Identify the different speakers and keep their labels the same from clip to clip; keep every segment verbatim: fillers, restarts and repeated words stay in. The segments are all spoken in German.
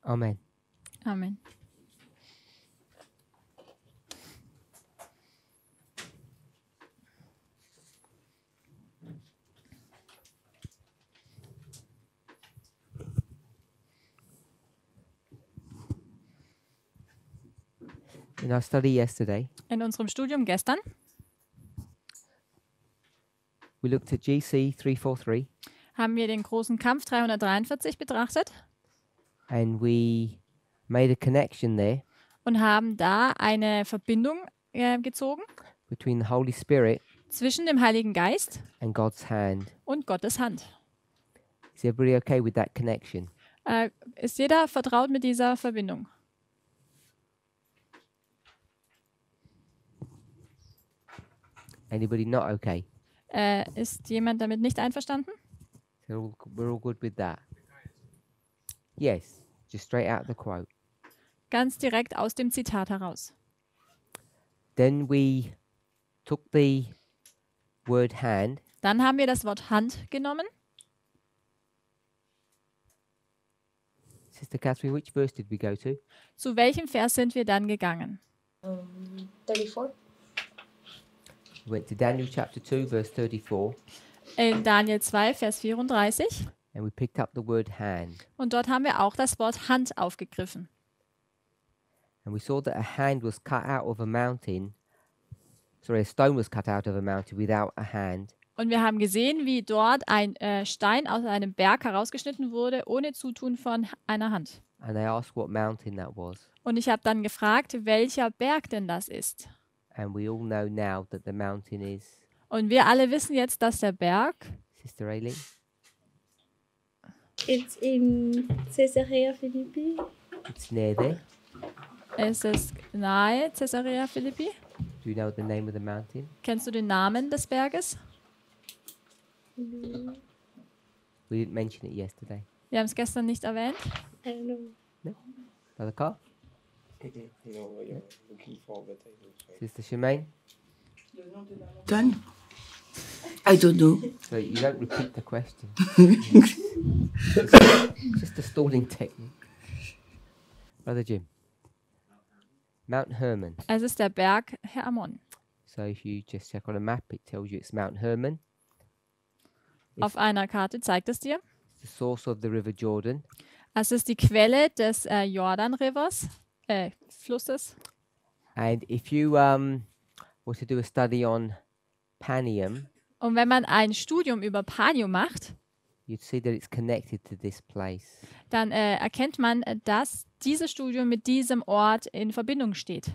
Speaker 1: Amen.
Speaker 2: Amen.
Speaker 1: In our study yesterday,
Speaker 2: In unserem Studium gestern
Speaker 1: we looked at G C three forty-three
Speaker 2: haben wir den großen Kampf dreihundertdreiundvierzig betrachtet
Speaker 1: and we made a connection there
Speaker 2: und haben da eine Verbindung äh, gezogen
Speaker 1: between the Holy Spirit
Speaker 2: zwischen dem Heiligen Geist
Speaker 1: and God's hand.
Speaker 2: und Gottes Hand.
Speaker 1: Is everybody okay with that connection?
Speaker 2: Äh, ist jeder vertraut mit dieser Verbindung?
Speaker 1: Anybody not okay?
Speaker 2: Äh, ist jemand damit nicht einverstanden?
Speaker 1: So we're all, we're all good with that? Yes, just straight out of the quote.
Speaker 2: Ganz direkt aus dem Zitat heraus.
Speaker 1: Then we took the word hand
Speaker 2: Dann haben wir das Wort Hand genommen.
Speaker 1: Sister Catherine, which verse did we go to?
Speaker 2: Zu welchem Vers sind wir dann gegangen?
Speaker 3: Um, thirty-four.
Speaker 1: We went to Daniel chapter two, verse thirty-four,
Speaker 2: In Daniel zwei, Vers vierunddreißig.
Speaker 1: and we picked up the word hand.
Speaker 2: Und dort haben wir auch das Wort Hand aufgegriffen.
Speaker 1: And we saw that a hand was cut out of a mountain. Sorry, a stone was cut out of a mountain without a hand.
Speaker 2: Und wir haben gesehen, wie dort ein äh, Stein aus einem Berg herausgeschnitten wurde, ohne Zutun von einer Hand.
Speaker 1: And they asked what mountain that was.
Speaker 2: Und ich habe dann gefragt, welcher Berg denn das ist.
Speaker 1: And we all know now that the mountain is,
Speaker 2: Und wir alle wissen jetzt, dass der Berg,
Speaker 1: Sister Aileen,
Speaker 3: It's in Caesarea Philippi.
Speaker 1: it's near there.
Speaker 2: es ist nahe Caesarea Philippi.
Speaker 1: Do you know the name of the mountain?
Speaker 2: Kennst du den Namen des Berges?
Speaker 3: Mm,
Speaker 1: We didn't mention it yesterday.
Speaker 2: Wir haben es gestern nicht erwähnt.
Speaker 3: I don't know.
Speaker 1: Brother Carl?
Speaker 4: You know what you're looking for, but I don't find.
Speaker 1: Sister Shemaine?
Speaker 5: Done? I don't know.
Speaker 1: So you don't repeat the question. It's just a stalling technique. Brother Jim? Mount Hermon.
Speaker 2: Es ist der Berg Hermon.
Speaker 1: So if you just check on a map, it tells you it's Mount Hermon.
Speaker 2: Auf einer Karte zeigt es dir.
Speaker 1: It's the source of the River Jordan.
Speaker 2: Es ist die Quelle des äh, Jordan Rivers, äh, Flusses.
Speaker 1: And if you um, were to do a study on Panium,
Speaker 2: Und wenn man ein Studium über Panium macht,
Speaker 1: you'd see that it's connected to this place.
Speaker 2: dann äh, erkennt man, äh, dass dieses Studium mit diesem Ort in Verbindung steht.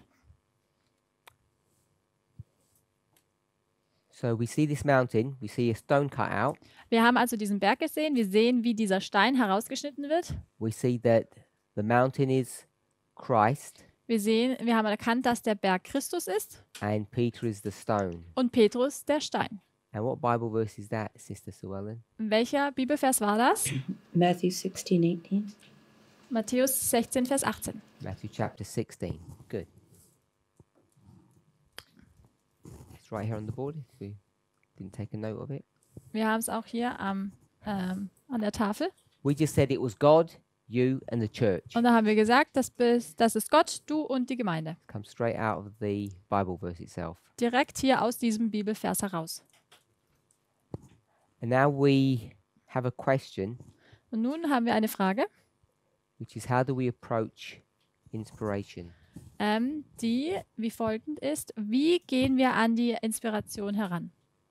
Speaker 1: So we see this mountain, we see a stone cut out,
Speaker 2: Wir haben also diesen Berg gesehen, wir sehen, wie dieser Stein herausgeschnitten wird.
Speaker 1: we see that the mountain is Christ
Speaker 2: Wir sehen, wir haben erkannt, dass der Berg Christus ist
Speaker 1: and Peter is the stone.
Speaker 2: und Petrus der Stein.
Speaker 1: And what Bible verse is that, Sister Sue Ellen?
Speaker 2: Welcher Bibelvers war das?
Speaker 5: Matthew sixteen, eighteen.
Speaker 2: Matthäus sechzehn, Vers achtzehn.
Speaker 1: Matthew chapter sixteen. Good. It's right here on the board if we didn't take a note of it.
Speaker 2: Wir haben es auch hier am, ähm, an der Tafel.
Speaker 1: We just said it was God, you and the church.
Speaker 2: Und da haben wir gesagt, das, bist, das ist Gott, du und die Gemeinde.
Speaker 1: Comes straight out of the Bible verse itself.
Speaker 2: Direkt hier aus diesem Bibelvers heraus.
Speaker 1: And now we have a question,
Speaker 2: Und nun haben wir eine Frage,
Speaker 1: which is how do we approach inspiration?
Speaker 2: ähm, die wie folgend ist. Wie gehen wir an die Inspiration heran?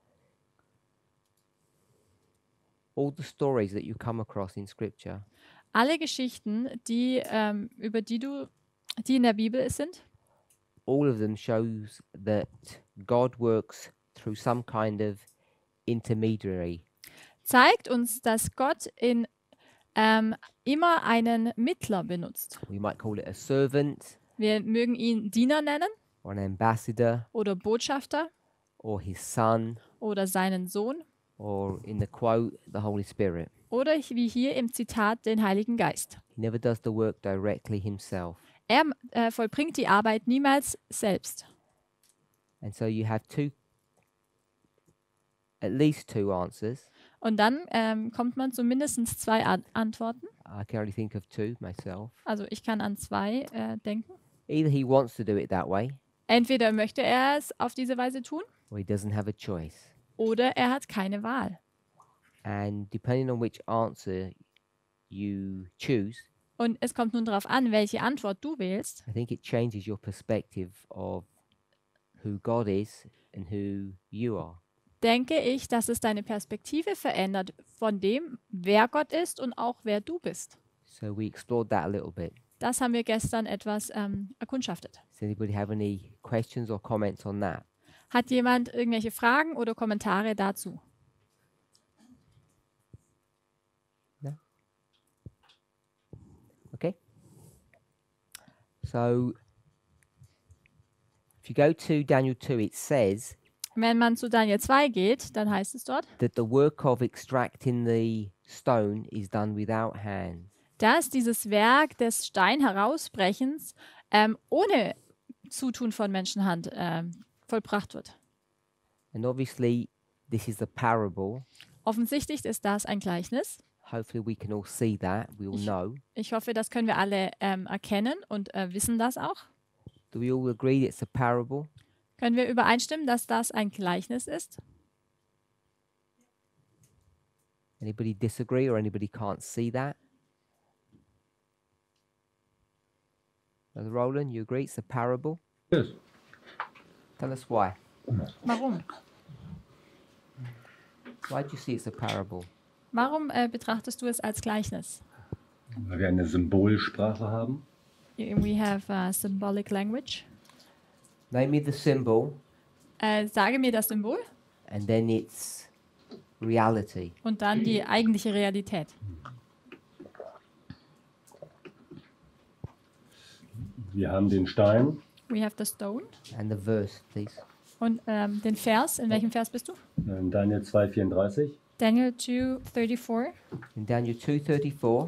Speaker 1: All the stories that you come across in Scripture
Speaker 2: Alle Geschichten, die, ähm, über die du, die in der Bibel sind,
Speaker 1: all of them shows that God works through some kind of intermediary.
Speaker 2: zeigt uns, dass Gott in ähm, immer einen Mittler benutzt.
Speaker 1: We might call it a servant
Speaker 2: Wir mögen ihn Diener nennen
Speaker 1: or an ambassador
Speaker 2: oder Botschafter
Speaker 1: or his son
Speaker 2: oder seinen Sohn
Speaker 1: or in the quote, the Holy Spirit.
Speaker 2: oder wie hier im Zitat den Heiligen Geist.
Speaker 1: He never does the work directly himself.
Speaker 2: Er äh, vollbringt die Arbeit niemals selbst.
Speaker 1: And so you have two, at least two answers.
Speaker 2: Und dann ähm, kommt man zu mindestens zwei An Antworten.
Speaker 1: I can only think of two myself.
Speaker 2: Also ich kann an zwei äh, denken.
Speaker 1: Either he wants to do it that way,
Speaker 2: Entweder möchte er es auf diese Weise tun
Speaker 1: or he doesn't have a choice.
Speaker 2: oder er hat keine Wahl.
Speaker 1: And depending on which answer you choose,
Speaker 2: Und es kommt nun darauf an, welche Antwort du wählst.
Speaker 1: I think it changes your perspective of who God is and who you are.
Speaker 2: Denke ich, dass es deine Perspektive verändert von dem, wer Gott ist und auch wer du bist.
Speaker 1: So we explored that a little bit.
Speaker 2: Das haben wir gestern etwas ähm, erkundschaftet.
Speaker 1: Does anybody have any questions or comments on that?
Speaker 2: Hat jemand irgendwelche Fragen oder Kommentare dazu?
Speaker 1: Okay. So if you go to Daniel two, it says
Speaker 2: Wenn man zu Daniel zwei geht, dann heißt es dort,
Speaker 1: that the work of extracting the stone is done without hands.
Speaker 2: dass dieses Werk des Stein-Herausbrechens ähm, ohne Zutun von Menschenhand ähm, vollbracht wird.
Speaker 1: And obviously, this is a parable.
Speaker 2: Offensichtlich ist das ein Gleichnis.
Speaker 1: Hopefully, we can all see that. We all
Speaker 2: Ich-
Speaker 1: know.
Speaker 2: Ich hoffe, das können wir alle ähm, erkennen und äh, wissen das auch.
Speaker 1: Do we all agree that it's a parable?
Speaker 2: Können wir übereinstimmen, dass das ein Gleichnis ist?
Speaker 1: Anybody disagree or anybody can't see that? Brother Roland, you agree it's a parable?
Speaker 6: Yes.
Speaker 1: Tell us why.
Speaker 2: Warum?
Speaker 1: Why do you see it's a parable?
Speaker 2: Warum äh, betrachtest du es als Gleichnis?
Speaker 6: Weil wir eine Symbolsprache haben.
Speaker 2: We have a symbolic language.
Speaker 1: Name me the symbol,
Speaker 2: Äh, sage mir das Symbol
Speaker 1: and then it's reality.
Speaker 2: und dann die eigentliche Realität.
Speaker 6: Wir haben den Stein,
Speaker 2: We have the stone.
Speaker 1: And the verse, please.
Speaker 2: Und ähm, den Vers, in welchem Vers bist du?
Speaker 6: in Daniel zwei vierunddreißig.
Speaker 2: Daniel two thirty-four.
Speaker 1: In Daniel two thirty-four,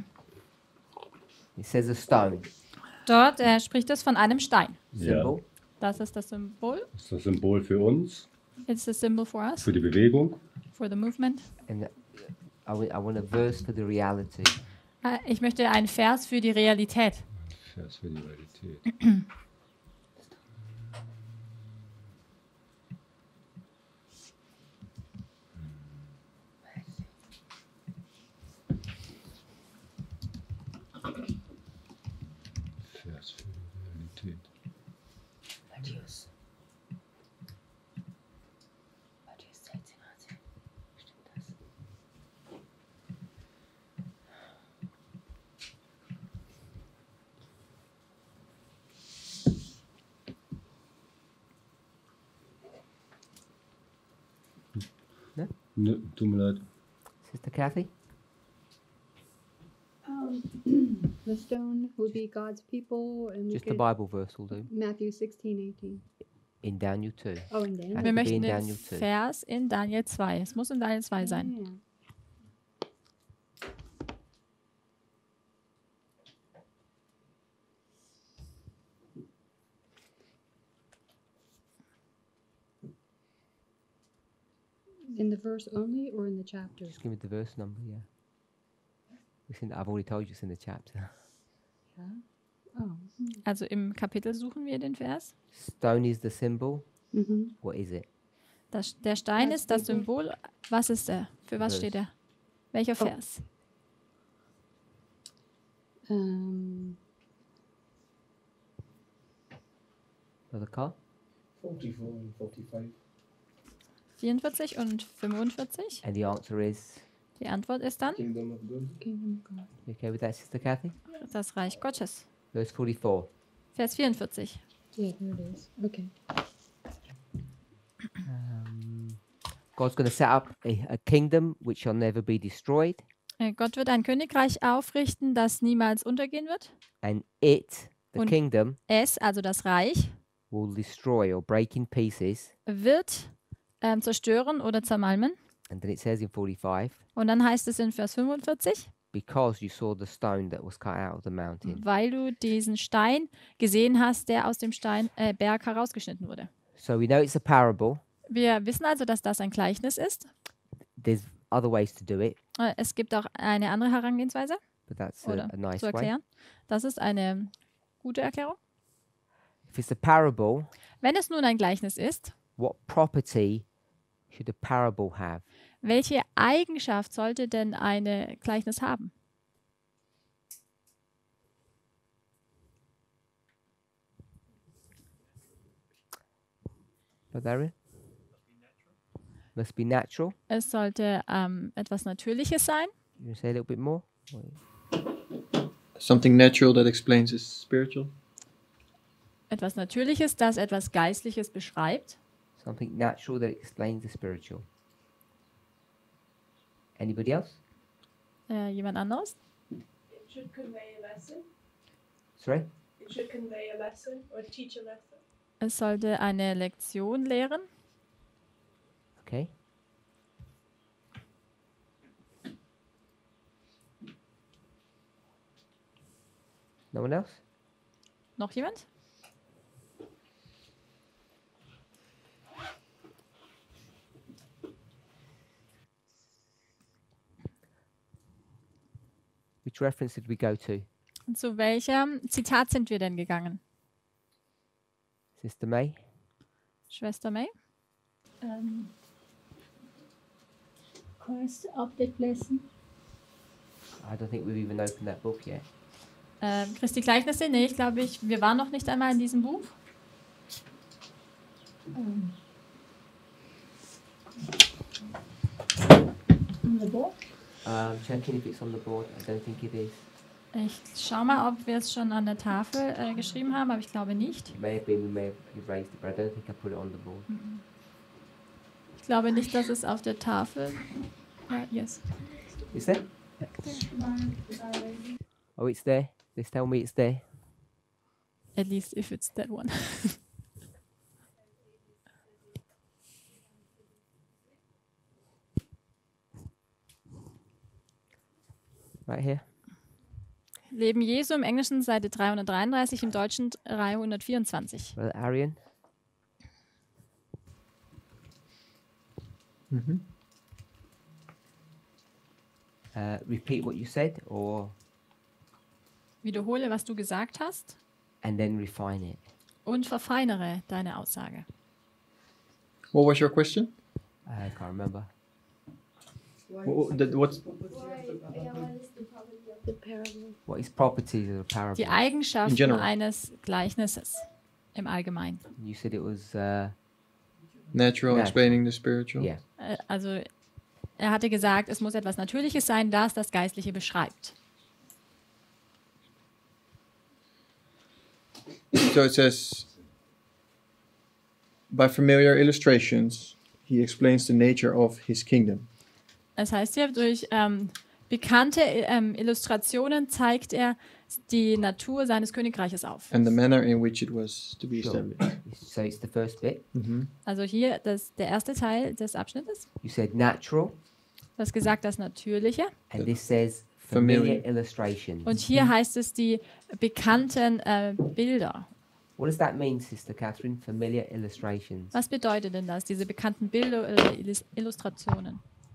Speaker 1: it says a stone
Speaker 2: Dort äh, spricht es von einem Stein.
Speaker 1: symbol.
Speaker 2: Das ist das Symbol.
Speaker 6: Das ist das Symbol für uns,
Speaker 2: It's a symbol for us,
Speaker 6: für die Bewegung.
Speaker 2: for the movement.
Speaker 1: And I wa- I want a verse for the reality.
Speaker 2: Äh, ich möchte einen Vers für die Realität.
Speaker 6: Vers für die Realität. Vers für die Realität.
Speaker 5: Matthäus. Matthäus dreizehn, achtzehn. Stimmt das?
Speaker 6: Ne, tut mir leid.
Speaker 1: Sister Kathy?
Speaker 7: Um, the stone would be God's people, and we
Speaker 1: Just the
Speaker 7: could,
Speaker 1: Bible verse will do.
Speaker 7: Matthew sixteen, eighteen.
Speaker 1: In Daniel two.
Speaker 7: Oh, and then.
Speaker 1: Has
Speaker 2: Wir
Speaker 1: to be
Speaker 2: möchten
Speaker 1: in
Speaker 2: den
Speaker 1: Daniel two.
Speaker 2: Vers in Daniel zwei. Es muss in Daniel zwei sein.
Speaker 7: Yeah. In the verse only or in the chapter?
Speaker 1: Just give me the verse number, yeah. It's in, I've already told you it's in the chapter.
Speaker 7: Yeah. Oh.
Speaker 2: Also im Kapitel suchen wir den Vers.
Speaker 1: Stone is the symbol.
Speaker 7: Mm-hmm.
Speaker 1: What is it?
Speaker 2: Das, der Stein
Speaker 7: Das
Speaker 2: ist das
Speaker 7: Symbol.
Speaker 2: Symbol. Was ist er? Für was
Speaker 1: Vers.
Speaker 2: steht er? Welcher
Speaker 7: Oh.
Speaker 2: Vers?
Speaker 7: Um,
Speaker 1: Brother Carl?
Speaker 4: forty-four and forty-five.
Speaker 2: vierundvierzig und fünfundvierzig.
Speaker 1: And the answer is,
Speaker 2: Die Antwort ist dann
Speaker 4: Kingdom of God.
Speaker 7: Kingdom of God.
Speaker 1: you okay with that, Sister Kathy?
Speaker 2: das Reich Gottes.
Speaker 1: Verse forty-four.
Speaker 2: Vers vierundvierzig.
Speaker 7: Yeah, there it is. Okay.
Speaker 1: Um, God's going to set up a, a kingdom which shall never be destroyed,
Speaker 2: Äh, Gott wird ein Königreich aufrichten, das niemals untergehen wird.
Speaker 1: and it, the
Speaker 2: Und-
Speaker 1: kingdom,
Speaker 2: Es, also das Reich,
Speaker 1: will destroy or break in pieces.
Speaker 2: wird ähm, zerstören oder zermalmen.
Speaker 1: And then it says in forty-five,
Speaker 2: Und dann heißt es in Vers fünfundvierzig,
Speaker 1: because you saw the stone that was cut out of the mountain.
Speaker 2: weil du diesen Stein gesehen hast, der aus dem Stein, äh, Berg herausgeschnitten wurde.
Speaker 1: So we know it's a parable.
Speaker 2: Wir wissen also, dass das ein Gleichnis ist.
Speaker 1: There's other ways to do it,
Speaker 2: Äh, Es gibt auch eine andere Herangehensweise.
Speaker 1: but that's a,
Speaker 2: oder
Speaker 1: a nice
Speaker 2: zu
Speaker 1: way.
Speaker 2: erklären. Das ist eine gute Erklärung.
Speaker 1: If it's a parable,
Speaker 2: Wenn es nun ein Gleichnis ist,
Speaker 1: what property should a parable have?
Speaker 2: welche Eigenschaft sollte denn ein Gleichnis haben?
Speaker 1: Barbarian? Must be natural.
Speaker 2: Es sollte ähm, etwas Natürliches sein.
Speaker 1: You want to say a little bit more?
Speaker 8: Something natural that explains is spiritual.
Speaker 2: Etwas Natürliches, das etwas Geistliches beschreibt.
Speaker 1: Something natural that explains the spiritual. Anybody else?
Speaker 2: Äh, jemand anderes?
Speaker 9: It should convey a lesson.
Speaker 1: Sorry?
Speaker 9: It should convey a lesson or teach a lesson.
Speaker 2: Es sollte eine Lektion lehren.
Speaker 1: Okay. No one else?
Speaker 2: Noch jemand?
Speaker 1: Which reference did we go to?
Speaker 2: Und zu welchem Zitat sind wir denn gegangen?
Speaker 1: Sister May?
Speaker 2: Schwester May?
Speaker 5: Um, Christ Object Lesson.
Speaker 1: I don't think we've even opened that book yet.
Speaker 2: Ähm, Christi Gleichnisse? Nee, ich glaube, ich, wir waren noch nicht einmal in diesem Buch.
Speaker 5: Um, on the board.
Speaker 1: Um, checking if it's on the board. I don't think it is.
Speaker 2: Ich schau mal, ob wir es schon an der Tafel äh, geschrieben haben, aber ich glaube nicht.
Speaker 1: It may have been, we may have erased it, but I don't think I put it on the board.
Speaker 2: Ich glaube nicht, dass es auf der Tafel. Ja, yes.
Speaker 1: Is there? Oh, it's there. They tell me it's there.
Speaker 2: At least if it's that one.
Speaker 1: Right here.
Speaker 2: Leben Jesu im Englischen Seite dreihundertdreiunddreißig, im Deutschen dreihundertvierundzwanzig.
Speaker 1: Brother Arian.
Speaker 8: Mm-hmm.
Speaker 1: Uh, repeat what you said, or
Speaker 2: Wiederhole, was du gesagt hast
Speaker 1: and then refine it.
Speaker 2: und verfeinere deine Aussage.
Speaker 8: What was your question?
Speaker 1: I can't remember.
Speaker 8: Wha- wha- the- what's
Speaker 3: Yeah, what is the property of the parable?
Speaker 1: What is properties of a parable?
Speaker 2: Die Eigenschaften
Speaker 8: general.
Speaker 2: eines Gleichnisses im Allgemeinen.
Speaker 1: You said it was. Uh,
Speaker 8: natural,
Speaker 1: Natural.
Speaker 8: explaining the spiritual?
Speaker 1: yeah.
Speaker 2: Äh, Also er hatte gesagt, es muss etwas Natürliches sein, das das Geistliche beschreibt.
Speaker 8: So it says, by familiar illustrations, he explains the nature of his kingdom.
Speaker 2: Das heißt hier, durch ähm, bekannte ähm, Illustrationen zeigt er die Natur seines Königreiches auf.
Speaker 8: And the manner in which it was to be
Speaker 1: Sure.
Speaker 8: established.
Speaker 1: So it's the first bit.
Speaker 8: Mhm.
Speaker 2: Also hier das, der erste Teil des Abschnittes.
Speaker 1: You said natural,
Speaker 2: Du hast gesagt, das Natürliche.
Speaker 1: and this says familiar,
Speaker 8: Familiar.
Speaker 1: illustrations.
Speaker 2: Und hier heißt es die bekannten äh, Bilder.
Speaker 1: What does that mean, Sister Catherine? Familiar illustrations.
Speaker 2: Was bedeutet denn das, diese bekannten Bilder oder Illus- Illustrationen?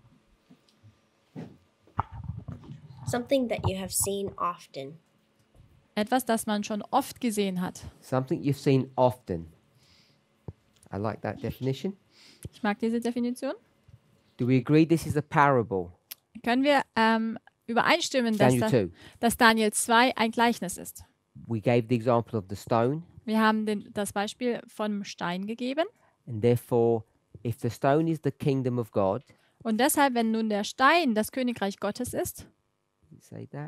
Speaker 10: Something that you have seen often.
Speaker 2: Etwas, das man schon oft gesehen hat.
Speaker 1: Something you've seen often. I like that definition.
Speaker 2: Ich mag diese Definition.
Speaker 1: Do we agree this is a parable?
Speaker 2: Können wir ähm, übereinstimmen, dass,
Speaker 1: Daniel
Speaker 2: da,
Speaker 1: two.
Speaker 2: dass Daniel zwei ein Gleichnis ist?
Speaker 1: We gave the example of the stone,
Speaker 2: Wir haben den, das Beispiel vom Stein gegeben.
Speaker 1: and therefore, if the stone is the kingdom of God,
Speaker 2: Und deshalb, wenn nun der Stein das Königreich Gottes ist,
Speaker 1: did it say that?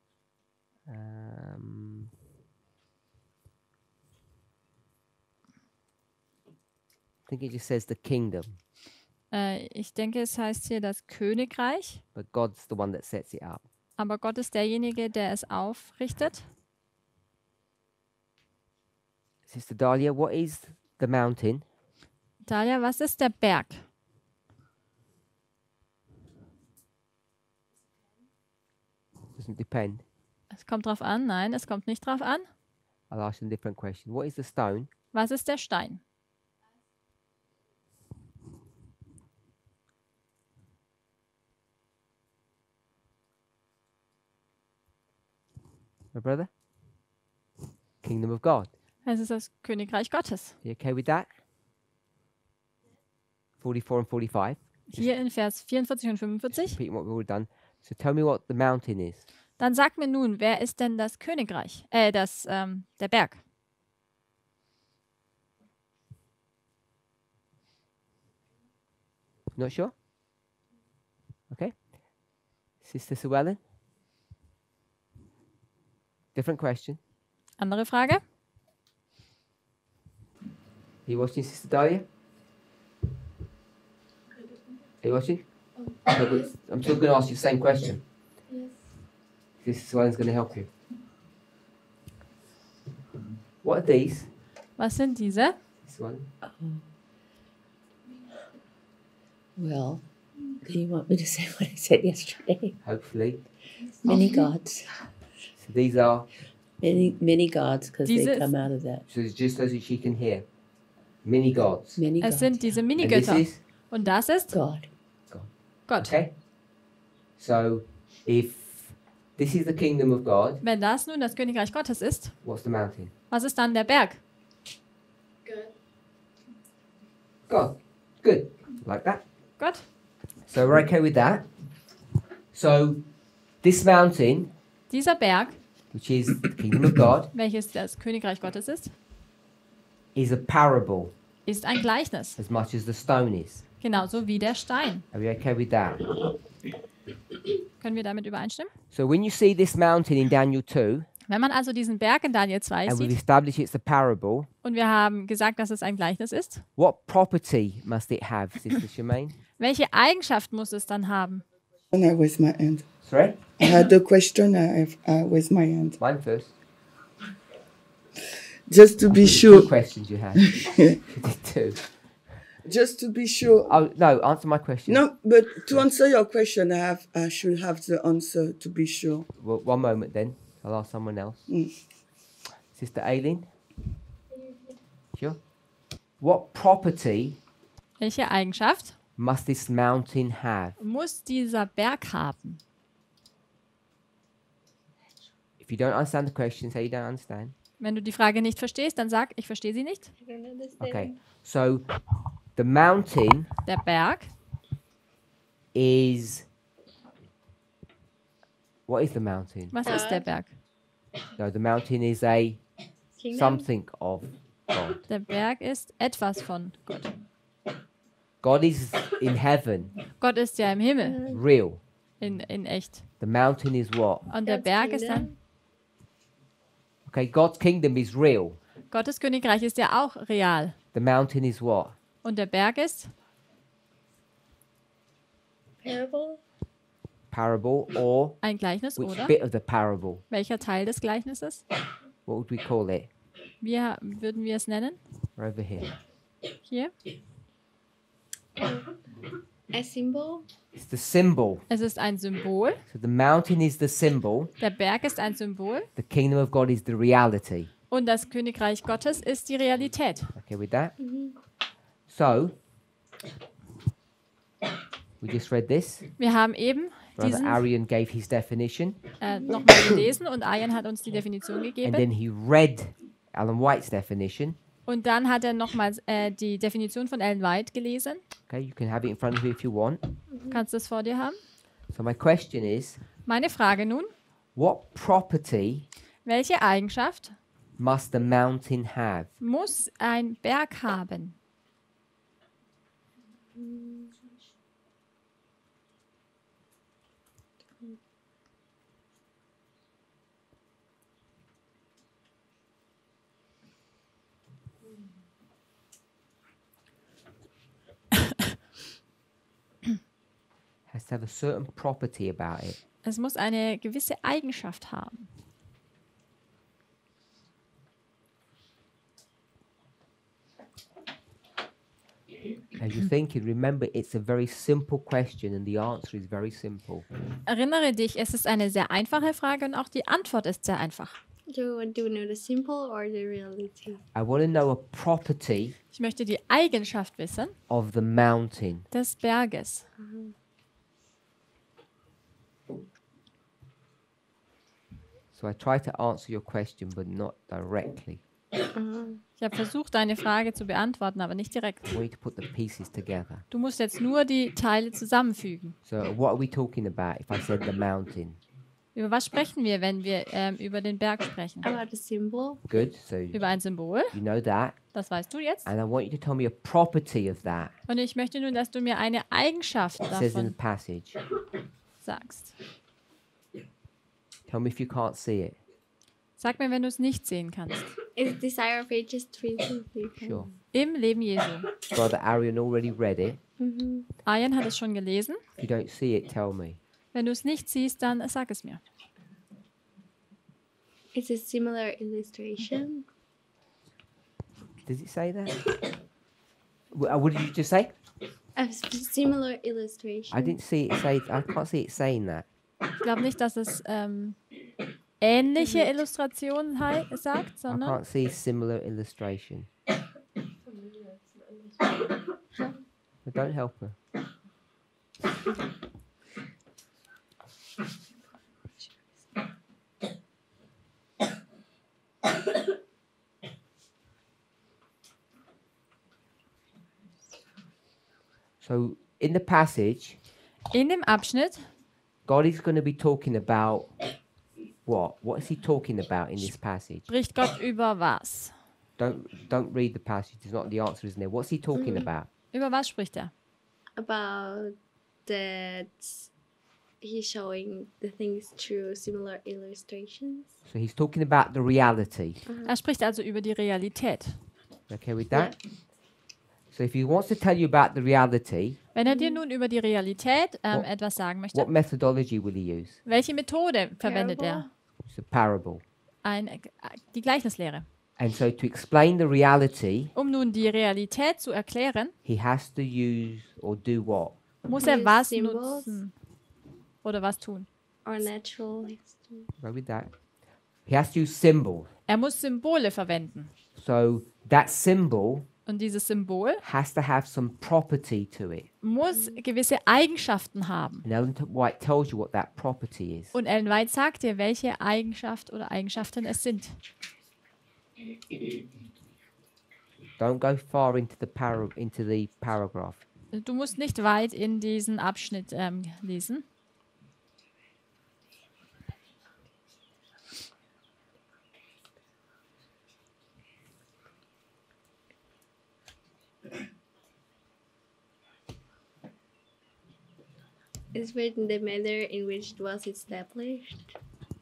Speaker 1: Um, I think it just says the kingdom,
Speaker 2: äh, ich denke, es heißt hier das Königreich,
Speaker 1: but God's the one that sets it up.
Speaker 2: aber Gott ist derjenige, der es aufrichtet.
Speaker 1: Sister Dahlia, what is the mountain?
Speaker 2: Talia, was ist der Berg?
Speaker 1: Doesn't depend.
Speaker 2: Es kommt drauf an. Nein, es kommt nicht drauf an.
Speaker 1: I'll ask you a different question. What is the stone?
Speaker 2: Was ist der Stein?
Speaker 1: my brother? Kingdom of God.
Speaker 2: Es ist das Königreich Gottes.
Speaker 1: You okay with that? forty-four and forty-five.
Speaker 2: Hier in Vers vierundvierzig und fünfundvierzig.
Speaker 1: Repeating what we've already done. So tell me what the mountain is.
Speaker 2: Dann sag mir nun, wer ist denn das Königreich? Äh, das, ähm, der Berg.
Speaker 1: Not sure? Okay. Sister Suellen? Different question.
Speaker 2: Andere Frage?
Speaker 1: Are you watching, Sister Dahlia? Are you watching? No, but I'm still going to ask you the same question.
Speaker 3: Yes.
Speaker 1: Sister Suellen's going to help you. What are these?
Speaker 2: Was sind diese?
Speaker 1: Sister Suellen?
Speaker 5: Well, do you want me to say what I said yesterday?
Speaker 1: Hopefully.
Speaker 5: Many gods.
Speaker 1: So these are,
Speaker 5: Many, many gods, because they
Speaker 2: Dieses-
Speaker 5: come out of that.
Speaker 1: so it's just so that she can hear. Mini gods.
Speaker 5: Many
Speaker 2: Es
Speaker 5: gods.
Speaker 2: sind diese
Speaker 1: And this
Speaker 2: Minigötter.
Speaker 1: is?
Speaker 2: Und das ist
Speaker 5: God.
Speaker 2: Gott.
Speaker 1: Okay. So if this is the kingdom of God,
Speaker 2: Wenn das nun das Königreich Gottes ist,
Speaker 1: what's the mountain?
Speaker 2: was ist dann der Berg?
Speaker 3: Good.
Speaker 1: God. Good. Like that.
Speaker 2: Gott.
Speaker 1: So we're okay with that. So this mountain,
Speaker 2: Dieser Berg,
Speaker 1: which is the kingdom of God,
Speaker 2: welches das Königreich Gottes ist,
Speaker 1: is a parable
Speaker 2: ist ein Gleichnis.
Speaker 1: as much as the stone is.
Speaker 2: Genauso wie der Stein.
Speaker 1: Are we okay with that?
Speaker 2: Können wir damit übereinstimmen?
Speaker 1: So when you see this mountain in Daniel two,
Speaker 2: Wenn man also diesen Berg in Daniel zwei
Speaker 1: and we've
Speaker 2: sieht
Speaker 1: established it's a parable,
Speaker 2: und wir haben gesagt, dass es ein Gleichnis ist,
Speaker 1: what property must it have, Sister Shemaine?
Speaker 2: welche Eigenschaft muss es dann haben?
Speaker 11: And I with my hand.
Speaker 1: Sorry?
Speaker 11: I had a question. I have uh, with my hand.
Speaker 1: Mine first.
Speaker 11: Just to be
Speaker 1: Two
Speaker 11: sure.
Speaker 1: questions you had. You did two.
Speaker 11: Just to be sure.
Speaker 1: Oh, no, answer my question.
Speaker 11: No, but to answer your question, I have I should have the answer to be sure.
Speaker 1: Well, one moment then. I'll ask someone else.
Speaker 11: Mm.
Speaker 1: Sister Aileen? Sure. What property
Speaker 2: Welche Eigenschaft
Speaker 1: must this mountain have?
Speaker 2: muss dieser Berg haben?
Speaker 1: If you don't understand the question, say you don't understand.
Speaker 2: Wenn du die Frage nicht verstehst, dann sag, ich verstehe sie nicht.
Speaker 3: I don't understand.
Speaker 1: Okay. So the mountain
Speaker 2: Der Berg
Speaker 1: is. What is the mountain?
Speaker 2: Was ist der Berg?
Speaker 1: No, the mountain is a
Speaker 3: Kingdom?
Speaker 1: something of God.
Speaker 2: Der Berg ist etwas von Gott.
Speaker 1: God is in heaven,
Speaker 2: Gott ist ja im Himmel,
Speaker 1: real.
Speaker 2: in, in echt.
Speaker 1: The mountain is what?
Speaker 2: Und der
Speaker 3: God's
Speaker 2: Berg ist dann,
Speaker 3: kingdom?
Speaker 1: Okay, God's kingdom is real.
Speaker 2: Gottes Königreich ist ja auch real.
Speaker 1: The mountain is what?
Speaker 2: Und der Berg ist
Speaker 3: Parable?
Speaker 1: Parable, or
Speaker 2: ein Gleichnis,
Speaker 1: which
Speaker 2: oder?
Speaker 1: bit of the parable?
Speaker 2: Welcher Teil des Gleichnisses?
Speaker 1: What would we call it?
Speaker 2: Wie ha- würden wir es nennen?
Speaker 1: We're over here.
Speaker 2: Hier.
Speaker 3: A symbol?
Speaker 1: It's the symbol.
Speaker 2: Es ist ein Symbol.
Speaker 1: So the mountain is the symbol.
Speaker 2: Der Berg ist ein Symbol.
Speaker 1: The kingdom of God is the reality.
Speaker 2: Und das Königreich Gottes ist die Realität.
Speaker 1: Okay with that? So, we just read this.
Speaker 2: Wir haben eben
Speaker 1: Brother
Speaker 2: diesen
Speaker 1: Arian gave his definition,
Speaker 2: äh, nochmal gelesen und Ayan hat uns die Definition
Speaker 1: and
Speaker 2: gegeben.
Speaker 1: then he read Alan White's definition.
Speaker 2: Und dann hat er nochmals äh, die Definition von Ellen White gelesen.
Speaker 1: Okay, you can have it in front of you if you want.
Speaker 2: Kannst du es vor dir haben?
Speaker 1: So my question is,
Speaker 2: Meine Frage nun,
Speaker 1: what property
Speaker 2: welche Eigenschaft
Speaker 1: must the mountain have?
Speaker 2: muss ein Berg haben?
Speaker 1: Has to have a certain property about it.
Speaker 2: Es muss eine gewisse Eigenschaft haben.
Speaker 1: As you're thinking, remember it's a very simple question and the answer is very simple.
Speaker 2: Erinnere dich, es ist eine sehr einfache Frage und auch die Antwort ist sehr einfach.
Speaker 3: Do you want to know the symbol or the reality?
Speaker 1: I want to know a property
Speaker 2: Ich möchte die Eigenschaft wissen
Speaker 1: of the mountain.
Speaker 2: des Berges.
Speaker 1: So I try to answer your question, but not directly.
Speaker 3: Uh-huh.
Speaker 2: Ich habe versucht, deine Frage zu beantworten, aber nicht direkt.
Speaker 1: I want you to put the pieces together.
Speaker 2: Du musst jetzt nur die Teile zusammenfügen.
Speaker 1: So what are we talking about if I said the mountain?
Speaker 2: Über was sprechen wir, wenn wir ähm, über den Berg sprechen?
Speaker 3: About the symbol.
Speaker 1: Good. So
Speaker 2: Über ein Symbol,
Speaker 1: you know that.
Speaker 2: das weißt du jetzt.
Speaker 1: And I want you to tell me a property of that.
Speaker 2: Und ich möchte nun, dass du mir eine Eigenschaft
Speaker 1: It says in the
Speaker 2: davon
Speaker 1: passage.
Speaker 2: sagst.
Speaker 1: Tell me if you can't see it.
Speaker 2: Sag mir, wenn du es nicht sehen kannst.
Speaker 3: It's Desire of Ages three two three.
Speaker 1: Sure.
Speaker 2: Im Leben Jesu.
Speaker 1: Brother Arian already read it.
Speaker 3: Mm-hmm.
Speaker 2: Arjen hat es schon gelesen.
Speaker 1: If you don't see it, tell me.
Speaker 2: Wenn du es nicht siehst, dann sag es mir.
Speaker 3: It's a similar illustration.
Speaker 1: Does it say that? Wh- uh, What did you just say?
Speaker 3: A s- similar illustration.
Speaker 1: I didn't see it say. I can't see it saying that.
Speaker 2: Ich glaube nicht, dass es ähm, ähnliche Illustrationen hei- sagt,
Speaker 1: I
Speaker 2: sondern
Speaker 1: can't see similar illustration. But don't help her. So in the passage,
Speaker 2: in dem Abschnitt
Speaker 1: God is going to be talking about what? What is he talking about in this passage?
Speaker 2: spricht Gott über was?
Speaker 1: Don't don't read the passage. There's not the answer, isn't there? What's he talking about?
Speaker 2: Über was spricht er?
Speaker 3: About that he's showing the things through similar illustrations.
Speaker 1: So he's talking about the reality.
Speaker 2: Er spricht also über die Realität.
Speaker 1: Okay with that? So if he wants to tell you about the reality,
Speaker 2: Wenn er dir nun über die Realität ähm,
Speaker 1: What-
Speaker 2: etwas sagen möchte,
Speaker 1: what methodology will he use?
Speaker 2: welche Methode verwendet er?
Speaker 1: It's a parable.
Speaker 2: Ein, äh, die Gleichnislehre.
Speaker 1: And so to explain the reality,
Speaker 2: Um nun die Realität zu erklären,
Speaker 1: he has to use or do what?
Speaker 2: muss er
Speaker 3: Use
Speaker 2: was
Speaker 3: symbols.
Speaker 2: nutzen oder was tun.
Speaker 3: Or natural history.
Speaker 1: Go with that. He has to use symbol.
Speaker 2: Er muss Symbole verwenden.
Speaker 1: So that symbol
Speaker 2: Und dieses Symbol
Speaker 1: has to have some property to it.
Speaker 2: muss gewisse Eigenschaften haben.
Speaker 1: And Ellen White tells you what that property is.
Speaker 2: Und Ellen White sagt dir, welche Eigenschaft oder Eigenschaften es sind.
Speaker 1: Don't go far into the para- into the paragraph.
Speaker 2: Du musst nicht weit in diesen Abschnitt ähm, lesen.
Speaker 3: It's written the manner in which it was established.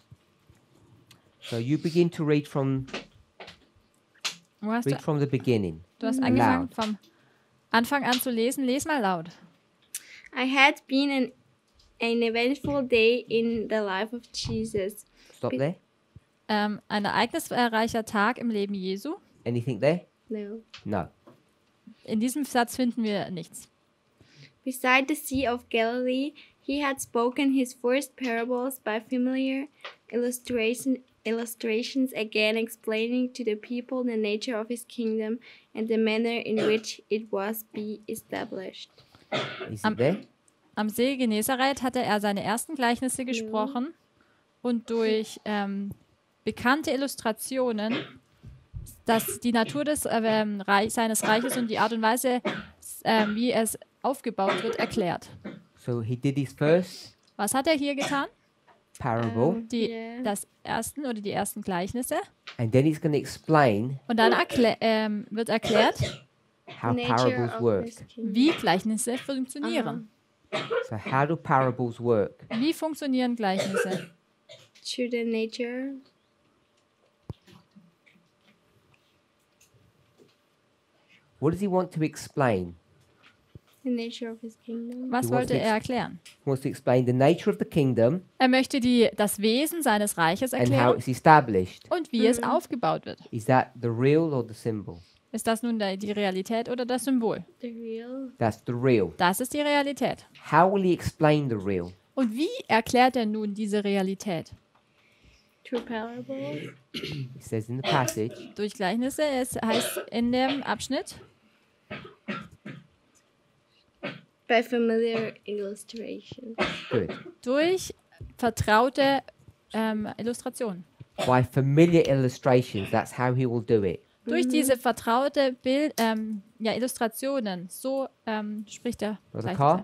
Speaker 1: So you begin to read from
Speaker 2: Wo hast du,
Speaker 1: read from the beginning.
Speaker 2: du hast
Speaker 1: Mhm.
Speaker 2: angefangen
Speaker 1: Loud.
Speaker 2: vom Anfang an zu lesen. Les mal laut.
Speaker 3: I had been an, an eventful day in the life of Jesus.
Speaker 1: Stop there.
Speaker 2: Ähm, ein ereignisreicher Tag im Leben Jesu.
Speaker 1: Anything there?
Speaker 3: No.
Speaker 1: No.
Speaker 2: In diesem Satz finden wir nichts.
Speaker 3: Beside the Sea of Galilee, he had spoken his first parables by familiar illustration, illustrations, again explaining to the people the nature of his kingdom and the manner in which it was be established.
Speaker 1: Is
Speaker 2: Am-
Speaker 1: it there?
Speaker 2: Am See Genezareth hatte er seine ersten Gleichnisse gesprochen und durch ähm, bekannte Illustrationen, dass die Natur des, äh, ähm, Reich, seines Reiches und die Art und Weise, s- ähm, wie es aufgebaut wird, erklärt.
Speaker 1: So he did his first
Speaker 2: Was hat er hier getan?
Speaker 1: parable,
Speaker 2: Die,
Speaker 3: Yeah.
Speaker 2: das ersten oder die ersten Gleichnisse.
Speaker 1: and then he's going to explain
Speaker 2: Und dann erklä ähm, wird erklärt,
Speaker 1: how
Speaker 3: Nature
Speaker 1: parables
Speaker 3: of
Speaker 1: work.
Speaker 3: his kingdom.
Speaker 2: wie Gleichnisse funktionieren.
Speaker 1: So how do parables work?
Speaker 2: Wie funktionieren Gleichnisse?
Speaker 3: Through the nature.
Speaker 1: What does he want to explain?
Speaker 3: The nature of his kingdom.
Speaker 2: Was
Speaker 1: He wants
Speaker 2: wollte
Speaker 1: to
Speaker 2: er
Speaker 1: ex-
Speaker 2: erklären?
Speaker 1: He wants to explain the nature of the kingdom
Speaker 2: Er möchte die, das Wesen seines Reiches
Speaker 1: and how
Speaker 2: erklären
Speaker 1: it's established.
Speaker 2: und wie es aufgebaut wird.
Speaker 1: Is that the real or the symbol?
Speaker 2: Ist das nun der, die Realität oder das Symbol?
Speaker 3: The real.
Speaker 1: That's the real.
Speaker 2: Das ist die Realität.
Speaker 1: How will he explain the real?
Speaker 2: Und wie erklärt er nun diese Realität?
Speaker 3: Through parables.
Speaker 1: It says in the passage,
Speaker 2: Durch Gleichnisse. Es heißt in dem Abschnitt,
Speaker 3: By familiar illustrations.
Speaker 1: good.
Speaker 2: durch vertraute ähm, Illustrationen.
Speaker 1: By familiar illustrations, that's how he will do it.
Speaker 2: Durch diese vertraute Bild, ähm, ja, Illustrationen, so ähm, spricht er.
Speaker 1: Brother
Speaker 2: gleich
Speaker 1: Carr?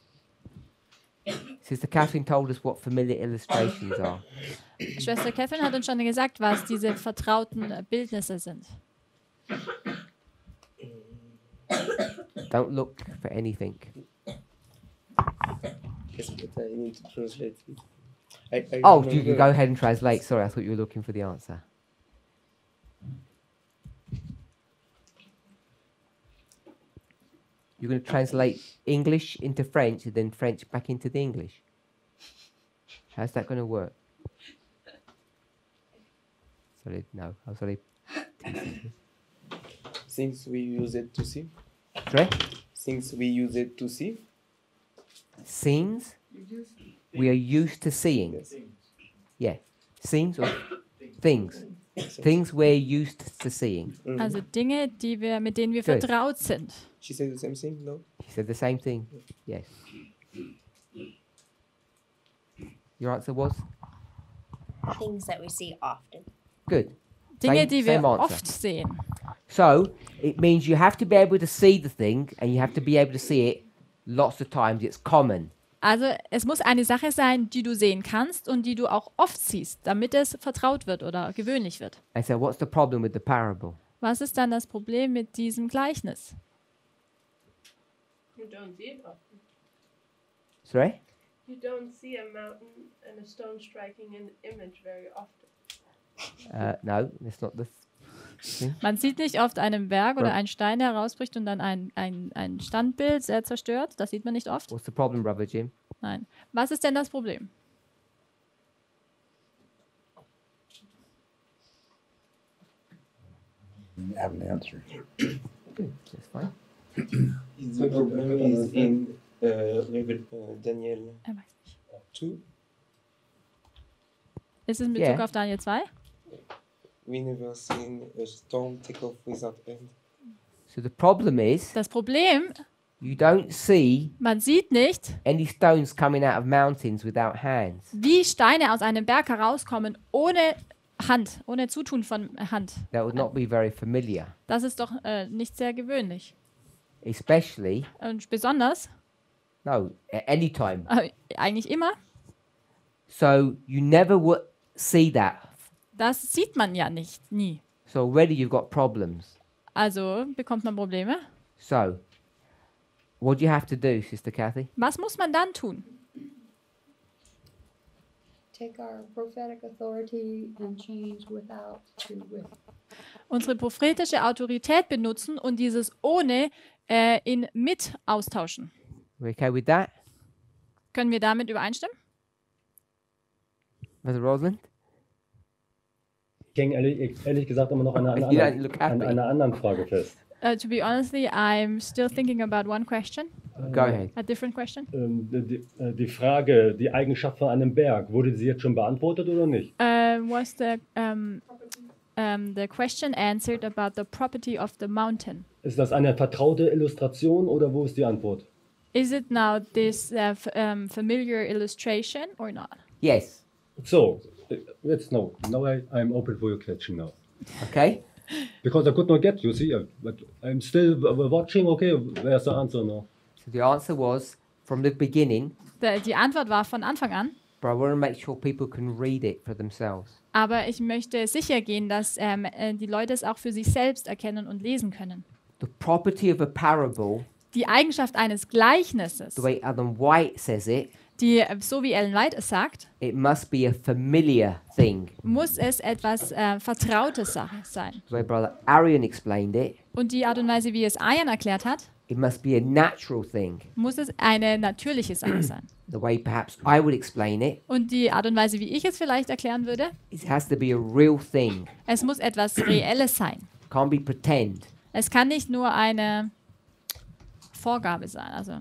Speaker 1: Sister Catherine told us what familiar illustrations are.
Speaker 2: Schwester Catherine hat uns schon gesagt, was diese vertrauten äh, Bildnisse sind.
Speaker 1: Don't look for anything.
Speaker 4: Yes, but I need to translate it. I, I
Speaker 1: Oh, you can
Speaker 4: remember-
Speaker 1: go ahead and translate. Sorry, I thought you were looking for the answer. You're going to translate English into French and then French back into the English. How's that going to work? Sorry, no. I'm sorry.
Speaker 4: Things we use it to see.
Speaker 1: Sorry?
Speaker 4: Things we use it to see.
Speaker 1: Scenes we are used to seeing.
Speaker 4: Yes.
Speaker 1: Yeah. Scenes or things. Things we're used to seeing.
Speaker 4: Mhm.
Speaker 2: Also Dinge, die wir, mit denen wir
Speaker 1: Good.
Speaker 2: vertraut sind.
Speaker 4: She said the same thing, no?
Speaker 1: She said the same thing. Yes. Your answer was?
Speaker 10: Things that we see often.
Speaker 1: Good.
Speaker 2: Dinge,
Speaker 1: Same-
Speaker 2: die wir
Speaker 1: same answer.
Speaker 2: oft sehen.
Speaker 1: So it means you have to be able to see the thing and you have to be able to see it lots of times. It's common.
Speaker 2: Also es muss eine Sache sein, die du sehen kannst und die du auch oft siehst, damit es vertraut wird oder gewöhnlich wird.
Speaker 1: And so what's the problem with the parable?
Speaker 2: Was ist dann das Problem mit diesem Gleichnis?
Speaker 9: You don't see it often.
Speaker 1: Sorry?
Speaker 9: You don't see a mountain and a stone striking an image very often.
Speaker 1: Uh, no, that's not the thing.
Speaker 2: Man sieht nicht oft einen Berg oder
Speaker 1: Ja.
Speaker 2: ein Stein herausbricht und dann ein, ein, ein Standbild sehr zerstört. Das sieht man nicht oft.
Speaker 1: What's the problem, Brother Jim?
Speaker 2: Nein. Was ist denn das Problem?
Speaker 12: I have an answer.
Speaker 1: Good, that's fine.
Speaker 4: The problem is in uh, Revel- uh, Daniel
Speaker 2: Er weiß nicht.
Speaker 4: two.
Speaker 2: Ist es in Bezug
Speaker 1: Yeah.
Speaker 2: auf Daniel zwei?
Speaker 4: We never seen a storm take off without end.
Speaker 1: So the problem is
Speaker 2: Das Problem,
Speaker 1: you don't see
Speaker 2: man sieht nicht,
Speaker 1: any stones coming out of mountains without hands.
Speaker 2: wie Steine aus einem Berg herauskommen ohne Hand, ohne Zutun von Hand.
Speaker 1: That would not be very familiar,
Speaker 2: Das ist doch äh, nicht sehr gewöhnlich.
Speaker 1: especially,
Speaker 2: Und besonders,
Speaker 1: no, at any time.
Speaker 2: äh, eigentlich immer,
Speaker 1: So you never would see that.
Speaker 2: das sieht man ja nicht, nie.
Speaker 1: So already you've got problems.
Speaker 2: Also bekommt man Probleme.
Speaker 1: So what do you have to do, Sister Kathy?
Speaker 2: Was muss man dann tun?
Speaker 7: Take our prophetic authority and change without to with.
Speaker 2: Unsere prophetische Autorität benutzen und dieses ohne äh, in mit austauschen.
Speaker 1: We okay with that,
Speaker 2: Können wir damit übereinstimmen?
Speaker 1: Brother Rosalind?
Speaker 6: Ich hänge ehrlich, ehrlich gesagt immer noch an einer,
Speaker 1: You don't
Speaker 6: anderen,
Speaker 1: look
Speaker 6: an
Speaker 1: happy.
Speaker 6: einer anderen Frage fest.
Speaker 2: Uh, to be honestly, I'm still thinking about one question,
Speaker 1: Go ahead.
Speaker 2: a different question.
Speaker 6: Ähm, die, die, äh, die Frage, die Eigenschaft von einem Berg, wurde sie jetzt schon beantwortet oder nicht?
Speaker 2: Uh, was the um, um, the question answered about the property of the mountain?
Speaker 6: Ist das eine vertraute Illustration oder wo ist die Antwort?
Speaker 2: Is it now this uh, f um, familiar illustration or not?
Speaker 1: Yes.
Speaker 6: So, äh, jetzt no. Now I, I'm open for your question now.
Speaker 1: Okay.
Speaker 6: Because I could not get you, see, uh, but I'm still w- watching, okay, where's the answer now?
Speaker 1: So the answer was from the beginning,
Speaker 2: The, die Antwort war von Anfang an,
Speaker 1: but I want to make sure people can read it for themselves.
Speaker 2: aber ich möchte sicher gehen, dass ähm, äh, die Leute es auch für sich selbst erkennen und lesen können.
Speaker 1: The property of a parable,
Speaker 2: Die Eigenschaft eines Gleichnisses,
Speaker 1: the way Adam White says it,
Speaker 2: die, äh, so wie Ellen White es sagt,
Speaker 1: it must be a familiar thing.
Speaker 2: muss es etwas äh, Vertrautes Sache sein.
Speaker 1: The way Brother Arian explained it,
Speaker 2: Und die Art und Weise, wie es Ayan erklärt hat,
Speaker 1: it must be a natural thing.
Speaker 2: muss es eine natürliche Sache sein.
Speaker 1: The way perhaps I would explain it,
Speaker 2: Und die Art und Weise, wie ich es vielleicht erklären würde,
Speaker 1: it has to be a real thing.
Speaker 2: es muss etwas Reelles sein.
Speaker 1: Can't be pretend.
Speaker 2: Es kann nicht nur eine Vorgabe sein. Also,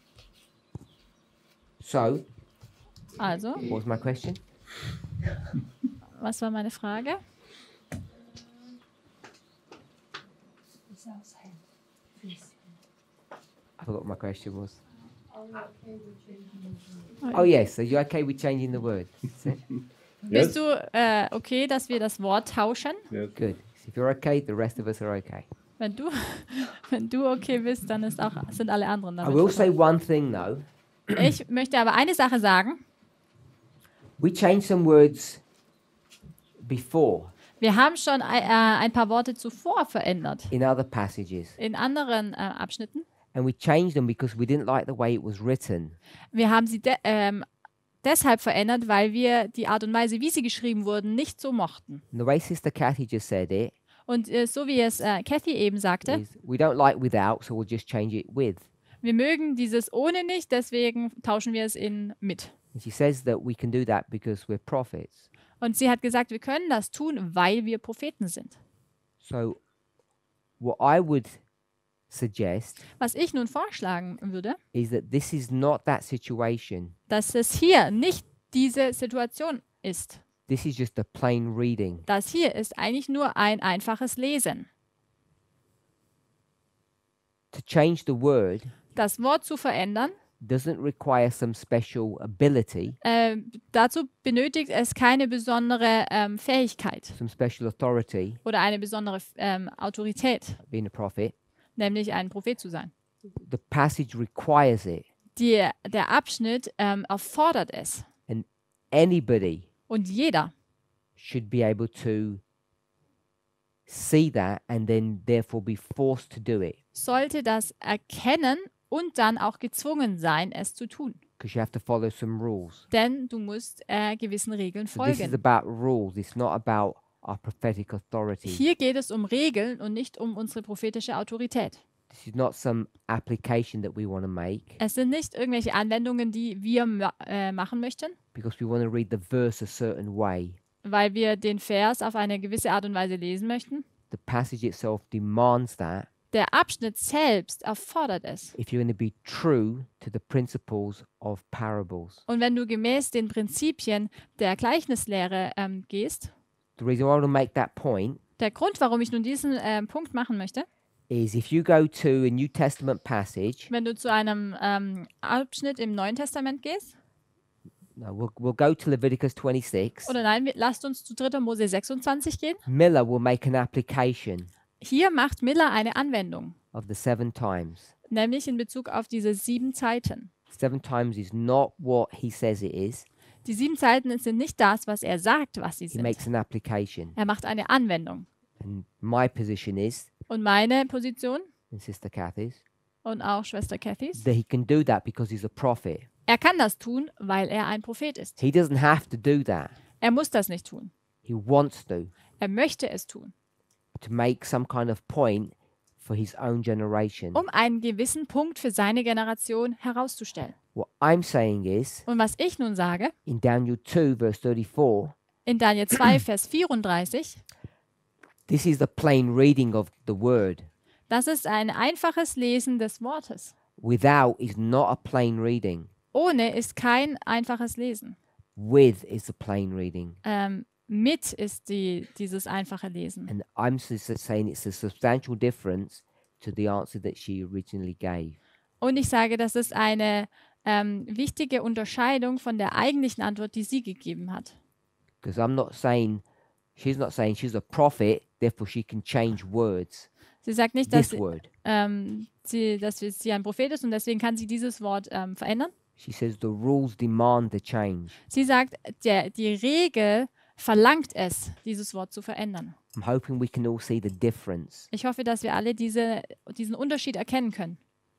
Speaker 1: So,
Speaker 2: also
Speaker 1: what was my question?
Speaker 2: was war meine Frage?
Speaker 1: I forgot what my question was. Oh yes, are you okay with changing the word? That's it.
Speaker 2: Bist du äh, okay, dass wir das Wort tauschen?
Speaker 6: Yes.
Speaker 1: Good. If you're okay, the rest of us are okay.
Speaker 2: Wenn du, wenn du okay bist, dann ist auch, sind alle anderen
Speaker 1: I
Speaker 2: damit.
Speaker 1: will say one thing though.
Speaker 2: Ich möchte aber eine Sache sagen.
Speaker 1: We changed some words before
Speaker 2: Wir haben schon ein, äh, ein paar Worte zuvor verändert
Speaker 1: in other passages.
Speaker 2: in anderen äh, Abschnitten.
Speaker 1: And we changed them because we didn't like the way it was written.
Speaker 2: Wir haben sie de ähm, deshalb verändert, weil wir die Art und Weise, wie sie geschrieben wurden, nicht so mochten.
Speaker 1: And the way Sister Kathy just said it
Speaker 2: Und äh, so wie es äh, Kathy eben sagte,
Speaker 1: is we don't like without, so we'll just change it with.
Speaker 2: wir mögen dieses ohne nicht, deswegen tauschen wir es in mit.
Speaker 1: And she says that we can do that because we're prophets.
Speaker 2: Und sie hat gesagt, wir können das tun, weil wir Propheten sind.
Speaker 1: So what I would suggest
Speaker 2: Was ich nun vorschlagen würde,
Speaker 1: is that this is not that situation.
Speaker 2: dass es hier nicht diese Situation ist.
Speaker 1: This is just a plain reading.
Speaker 2: Das hier ist eigentlich nur ein einfaches Lesen.
Speaker 1: To change the word
Speaker 2: Das Wort zu verändern,
Speaker 1: doesn't require some special ability,
Speaker 2: äh, dazu benötigt es keine besondere ähm, Fähigkeit
Speaker 1: some special authority,
Speaker 2: oder eine besondere ähm, Autorität,
Speaker 1: being a prophet.
Speaker 2: nämlich ein Prophet zu sein.
Speaker 1: The passage requires it.
Speaker 2: Die, der Abschnitt ähm, erfordert es.
Speaker 1: And anybody
Speaker 2: Und jeder
Speaker 1: should be able to see that and then therefore be forced to do it.
Speaker 2: sollte das erkennen und dann auch gezwungen sein, es zu tun.
Speaker 1: Because you have to follow some rules.
Speaker 2: Denn du musst äh, gewissen Regeln
Speaker 1: So this is
Speaker 2: folgen.
Speaker 1: about rules. It's not about our prophetic authority.
Speaker 2: Hier geht es um Regeln und nicht um unsere prophetische Autorität.
Speaker 1: This is not some application that we want to make
Speaker 2: Es sind nicht irgendwelche Anwendungen, die wir ma äh, machen möchten,
Speaker 1: because we want to read the verse a certain way.
Speaker 2: weil wir den Vers auf eine gewisse Art und Weise lesen möchten.
Speaker 1: The passage itself demands that
Speaker 2: Der Abschnitt selbst erfordert es.
Speaker 1: if you're going to be true to the principles of parables.
Speaker 2: Und wenn du gemäß den Prinzipien der Gleichnislehre ähm, gehst,
Speaker 1: The reason why I want to make that point
Speaker 2: der Grund, warum ich nun diesen ähm, Punkt machen möchte,
Speaker 1: is if you go to a New Testament passage,
Speaker 2: wenn du zu einem ähm, Abschnitt im Neuen Testament gehst,
Speaker 1: no, we'll, we'll go to Leviticus twenty-six.
Speaker 2: oder nein, wir- lasst uns zu dritter Mose sechsundzwanzig gehen.
Speaker 1: Miller will make an application
Speaker 2: Hier macht Miller eine Anwendung,
Speaker 1: of the seven times.
Speaker 2: nämlich in Bezug auf diese sieben Zeiten.
Speaker 1: Seven times is not what he says it is.
Speaker 2: Die sieben Zeiten sind nicht das, was er sagt, was sie
Speaker 1: He
Speaker 2: sind.
Speaker 1: makes an application.
Speaker 2: Er macht eine Anwendung.
Speaker 1: And my position is,
Speaker 2: Und meine Position
Speaker 1: and Sister Kathy's,
Speaker 2: und auch Schwester Kathys,
Speaker 1: that he can do that because he's a prophet.
Speaker 2: er kann das tun, weil er ein Prophet ist.
Speaker 1: He doesn't have to do that.
Speaker 2: Er muss das nicht tun.
Speaker 1: He wants to,
Speaker 2: Er möchte es tun,
Speaker 1: to make some kind of point for his own generation.
Speaker 2: um einen gewissen Punkt für seine Generation herauszustellen.
Speaker 1: What I'm saying is,
Speaker 2: Und was ich nun sage,
Speaker 1: in Daniel two, verse thirty-four,
Speaker 2: in Daniel zwei, Vers vierunddreißig,
Speaker 1: this is the plain reading of the word.
Speaker 2: das ist ein einfaches Lesen des Wortes.
Speaker 1: Without is not a plain reading.
Speaker 2: Ohne ist kein einfaches Lesen.
Speaker 1: With is the plain reading.
Speaker 2: Ähm, mit ist die, dieses einfache Lesen.
Speaker 1: And I'm s- s- saying it's a substantial difference to the answer that she originally gave.
Speaker 2: Und ich sage, das ist eine ähm, wichtige Unterscheidung von der eigentlichen Antwort, die sie gegeben hat.
Speaker 1: Because I'm not saying, she's not saying she's a prophet, therefore she can change words.
Speaker 2: Sie sagt nicht, dass,
Speaker 1: This word.
Speaker 2: ähm, sie, dass sie ein Prophet ist und deswegen kann sie dieses Wort ähm, verändern.
Speaker 1: She says the rules demand the change.
Speaker 2: Sie sagt, der, die Regel verlangt es, dieses Wort zu verändern.
Speaker 1: I'm hoping we can all see the difference.
Speaker 2: Ich hoffe, dass wir alle diese, diesen Unterschied erkennen können.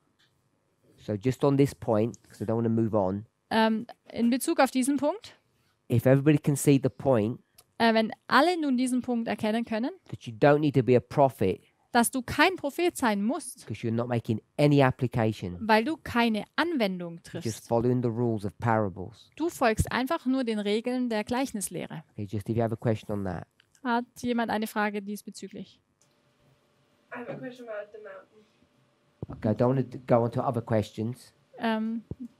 Speaker 1: So just on this point, because I don't want to move on,
Speaker 2: Ähm, in Bezug auf diesen Punkt,
Speaker 1: if everybody can see the point
Speaker 2: äh, wenn alle nun diesen Punkt erkennen können,
Speaker 1: that you don't need to be a prophet
Speaker 2: dass du kein Prophet sein musst,
Speaker 1: because you're not making any application,
Speaker 2: weil du keine Anwendung
Speaker 1: you're just
Speaker 2: triffst.
Speaker 1: following the rules of parables.
Speaker 2: Du folgst einfach nur den Regeln der Gleichnislehre.
Speaker 1: Okay, just if you have a question on that.
Speaker 2: Hat jemand eine Frage diesbezüglich?
Speaker 9: I have a question about the mountain.
Speaker 1: Okay, I don't want to go on to other questions.
Speaker 2: Ähm,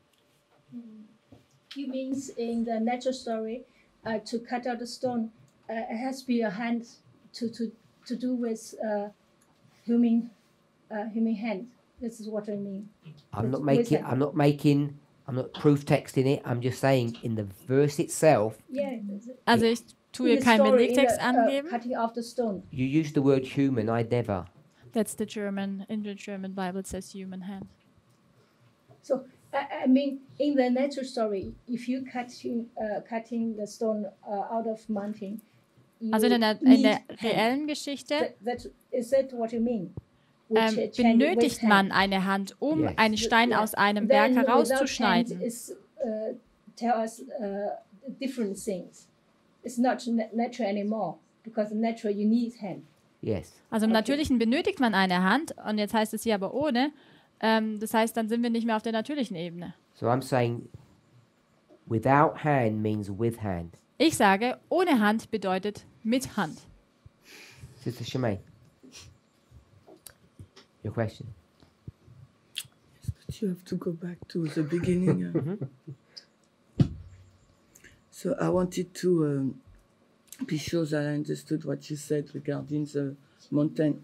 Speaker 12: You means in the natural story, uh, to cut out the stone, uh, it has to be a hand to to to do with uh, human uh, human hand. This is what I mean.
Speaker 1: I'm
Speaker 12: With
Speaker 1: not making
Speaker 12: wisdom.
Speaker 1: I'm not making I'm not proof texting it. I'm just saying in the verse itself.
Speaker 12: Yeah.
Speaker 2: Also ich tue
Speaker 12: In the
Speaker 2: keinen
Speaker 12: story, in
Speaker 2: Belegtext
Speaker 12: the, uh,
Speaker 2: angeben.
Speaker 12: cutting off the stone.
Speaker 1: You use the word human. I never.
Speaker 2: That's the German, in the German Bible it says human hand.
Speaker 12: So I, I mean, in the natural story, if you cutting uh, cutting the stone uh, out of mountain, you
Speaker 2: Also in der, in
Speaker 12: need
Speaker 2: der
Speaker 12: hand.
Speaker 2: reellen Geschichte
Speaker 12: That, that, is that what you mean? Which,
Speaker 2: ähm,
Speaker 12: uh, change
Speaker 2: benötigt
Speaker 12: with
Speaker 2: man
Speaker 12: hand?
Speaker 2: eine Hand, um
Speaker 1: Yes.
Speaker 2: einen Stein
Speaker 12: Yeah.
Speaker 2: aus einem
Speaker 12: Then
Speaker 2: Berg
Speaker 12: without hand
Speaker 2: herauszuschneiden.
Speaker 12: is uh, tell us uh, different things. It's not na- natural anymore because natural you need hand.
Speaker 1: Yes.
Speaker 2: Also im
Speaker 12: Okay.
Speaker 2: Natürlichen benötigt man eine Hand und jetzt heißt es hier aber ohne. Ähm, das heißt, dann sind wir nicht mehr auf der natürlichen Ebene.
Speaker 1: So I'm saying without hand means with hand.
Speaker 2: Ich sage, ohne Hand bedeutet mit Hand.
Speaker 1: Sister Shemaine. Your question.
Speaker 11: But you have to go back to the beginning. uh.
Speaker 1: Mhm.
Speaker 11: So I wanted to um, be sure that I understood what you said regarding the mountain.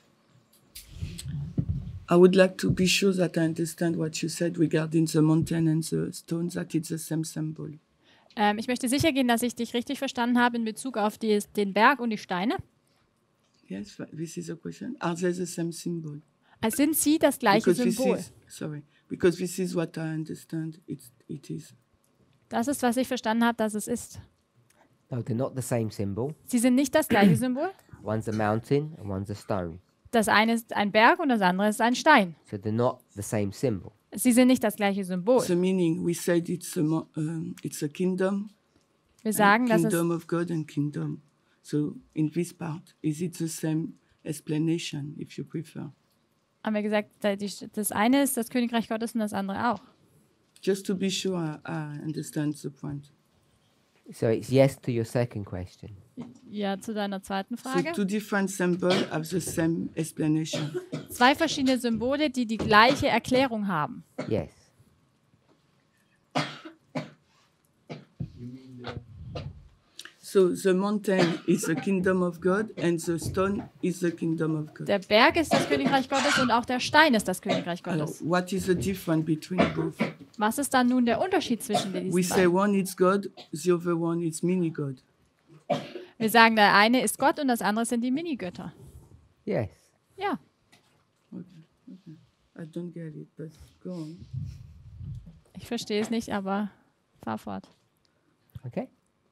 Speaker 11: I would like to be sure that I understand what you said regarding the mountain and the stone, that it's the same symbol.
Speaker 2: Ähm, ich möchte sicher gehen, dass ich dich richtig verstanden habe in Bezug auf die, den Berg und die Steine.
Speaker 11: Yes, this is a question. Are they the same symbol?
Speaker 2: Also sind sie das gleiche
Speaker 11: Because this
Speaker 2: Symbol?
Speaker 11: is, sorry, because this is what I understand it's, it is.
Speaker 2: Das ist, was ich verstanden habe, dass es ist.
Speaker 1: No, they're not the same symbol.
Speaker 2: Sie sind nicht das gleiche Symbol.
Speaker 1: One's a mountain and one's a stone.
Speaker 2: Das eine ist ein Berg und das andere ist ein Stein.
Speaker 1: So they're not the same symbol.
Speaker 2: Sie sind nicht das gleiche Symbol.
Speaker 11: The meaning, we said it's a, mo- um, it's a kingdom,
Speaker 2: Wir sagen, dass es
Speaker 11: kingdom of God and kingdom. So in this part, is it the same explanation, if you prefer?
Speaker 2: haben wir gesagt, da die- das eine ist das Königreich Gottes und das andere auch.
Speaker 11: Just to be sure I, I understand the point.
Speaker 1: So it's yes to your second question.
Speaker 2: Ja, zu deiner zweiten
Speaker 11: So
Speaker 2: Frage.
Speaker 11: two different symbols have the same explanation.
Speaker 2: Zwei verschiedene Symbole, die die gleiche Erklärung haben.
Speaker 1: Yes.
Speaker 11: So the mountain is the kingdom of God and the stone is the kingdom of God.
Speaker 2: Der Berg ist das Königreich Gottes und auch der Stein ist das Königreich
Speaker 11: Alors,
Speaker 2: Gottes.
Speaker 11: what is the difference between both?
Speaker 2: Was ist dann nun der Unterschied zwischen
Speaker 11: We
Speaker 2: diesen
Speaker 11: say
Speaker 2: beiden?
Speaker 11: one is God, the other one is mini God.
Speaker 2: Wir sagen, der eine ist Gott und das andere sind die Minigötter.
Speaker 1: Yes.
Speaker 2: Ja,
Speaker 11: Okay, okay. I don't get it, but go on.
Speaker 2: ich verstehe es nicht, aber fahr fort.
Speaker 1: Okay.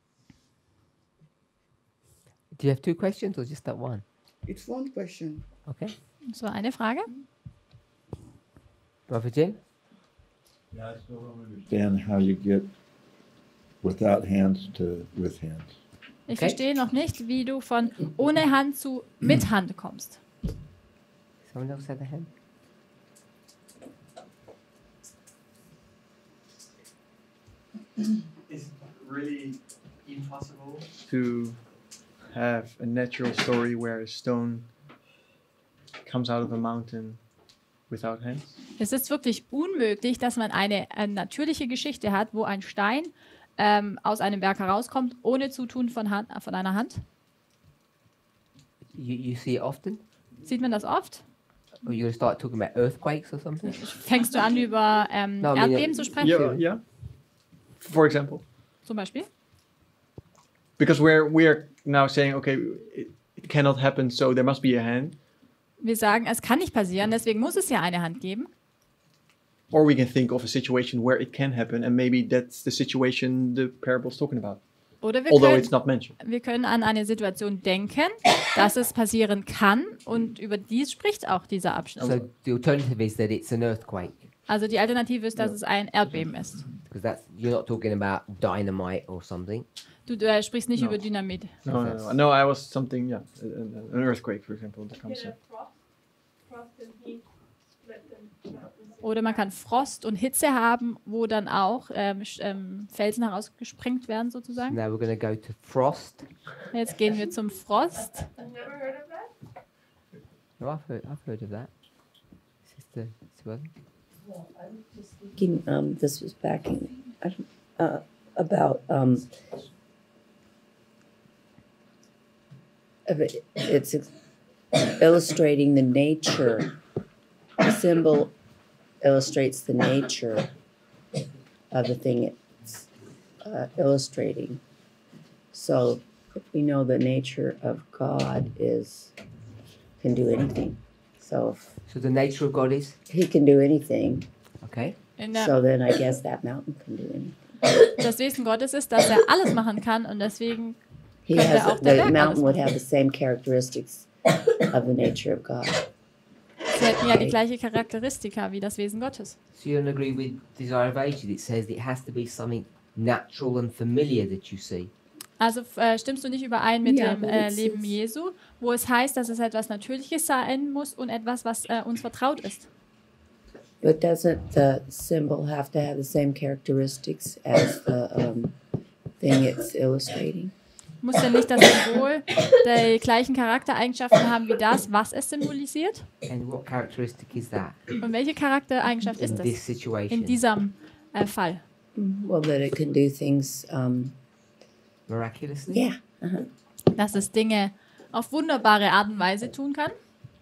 Speaker 1: Do you have two questions or just that one?
Speaker 11: It's one question.
Speaker 1: Okay.
Speaker 2: So, eine Frage?
Speaker 1: Brother Jim?
Speaker 13: Yeah, I still don't understand how you get without hands to with hands.
Speaker 2: Ich
Speaker 1: Okay.
Speaker 2: verstehe noch nicht, wie du von ohne Hand zu mit Hand kommst.
Speaker 1: Someone else had a hand?
Speaker 14: Is it really impossible to have a natural story where a stone comes out of a mountain without hands?
Speaker 2: Es ist wirklich unmöglich, dass man eine, eine natürliche Geschichte hat, wo ein Stein ähm, aus einem Berg herauskommt, ohne Zutun von, Hand, von einer Hand.
Speaker 1: You, you see it often?
Speaker 2: Sieht man das oft?
Speaker 1: Or you start talking about earthquakes or something?
Speaker 2: Fängst du an, über ähm,
Speaker 1: No, I mean,
Speaker 2: Erdbeben
Speaker 1: uh,
Speaker 2: zu sprechen?
Speaker 14: Yeah, yeah. For example,
Speaker 2: Zum Beispiel?
Speaker 14: because we're we're now saying, okay, it, it cannot happen, so there must be a hand.
Speaker 2: Wir sagen, es kann nicht passieren, deswegen muss es ja eine Hand geben.
Speaker 14: Or we can think of a situation where it can happen, and maybe that's the situation the parable's talking about.
Speaker 2: Oder wir
Speaker 14: Although
Speaker 2: können,
Speaker 14: it's not mentioned.
Speaker 2: wir können an eine Situation denken, dass es passieren kann und über dies spricht auch dieser Abschnitt.
Speaker 1: So the alternative is that it's an earthquake.
Speaker 2: Also die Alternative ist, dass es ein Erdbeben ist.
Speaker 1: Because that's you're not talking about dynamite or something.
Speaker 2: Du, du äh, sprichst nicht
Speaker 14: No.
Speaker 2: über Dynamit.
Speaker 14: No, no, no, no. I was something, yeah, an, an earthquake, for example, that comes.
Speaker 9: Get
Speaker 14: in.
Speaker 9: a frost, frost and heat, split the mountains.
Speaker 2: Oder man kann Frost und Hitze haben, wo dann auch ähm, sch- ähm, Felsen herausgesprengt werden sozusagen.
Speaker 1: Now we're going to go to frost.
Speaker 2: Jetzt gehen wir zum Frost.
Speaker 9: I've never heard of that.
Speaker 1: No, I've heard, I've heard of that. Sister Susan?
Speaker 5: Thinking, um, this was backing I don't- uh, about um, of it- it's ex- illustrating the nature. The symbol illustrates the nature of the thing it's uh, illustrating. So if we know the nature of God is can do anything. So if
Speaker 1: So the nature of God is?
Speaker 5: he can do anything,
Speaker 1: Okay.
Speaker 2: In der,
Speaker 5: so then I guess that mountain can do anything.
Speaker 2: das Wesen Gottes ist, dass er alles machen kann und deswegen
Speaker 5: He
Speaker 2: könnte
Speaker 5: has
Speaker 2: auch der
Speaker 5: the
Speaker 2: Berg alles
Speaker 5: mountain would
Speaker 2: machen.
Speaker 5: have the same characteristics of the nature of God.
Speaker 2: Sie hätten ja die gleiche Charakteristika wie das Wesen Gottes.
Speaker 1: So you don't agree with Desire of Ages? It says it has to be something natural and familiar that you see.
Speaker 2: Also äh, stimmst du nicht überein mit
Speaker 12: Ja,
Speaker 2: dem
Speaker 12: aber
Speaker 2: äh,
Speaker 12: es
Speaker 2: Leben
Speaker 12: ist-
Speaker 2: Jesu, wo es heißt, dass es etwas Natürliches sein muss und etwas, was äh, uns vertraut ist?
Speaker 5: But doesn't the symbol have to have the same characteristics as the um, thing it's illustrating?
Speaker 2: Muss denn nicht das Symbol die gleichen Charaktereigenschaften haben wie das, was es symbolisiert?
Speaker 1: And what characteristic is that
Speaker 2: Und welche Charaktereigenschaft
Speaker 1: in
Speaker 2: ist
Speaker 1: this
Speaker 2: das
Speaker 1: situation?
Speaker 2: in diesem äh, Fall?
Speaker 5: Well, that it can do things. Um,
Speaker 1: Miraculously?
Speaker 5: yeah. Uh-huh.
Speaker 2: Dass es Dinge auf wunderbare Art und Weise tun kann?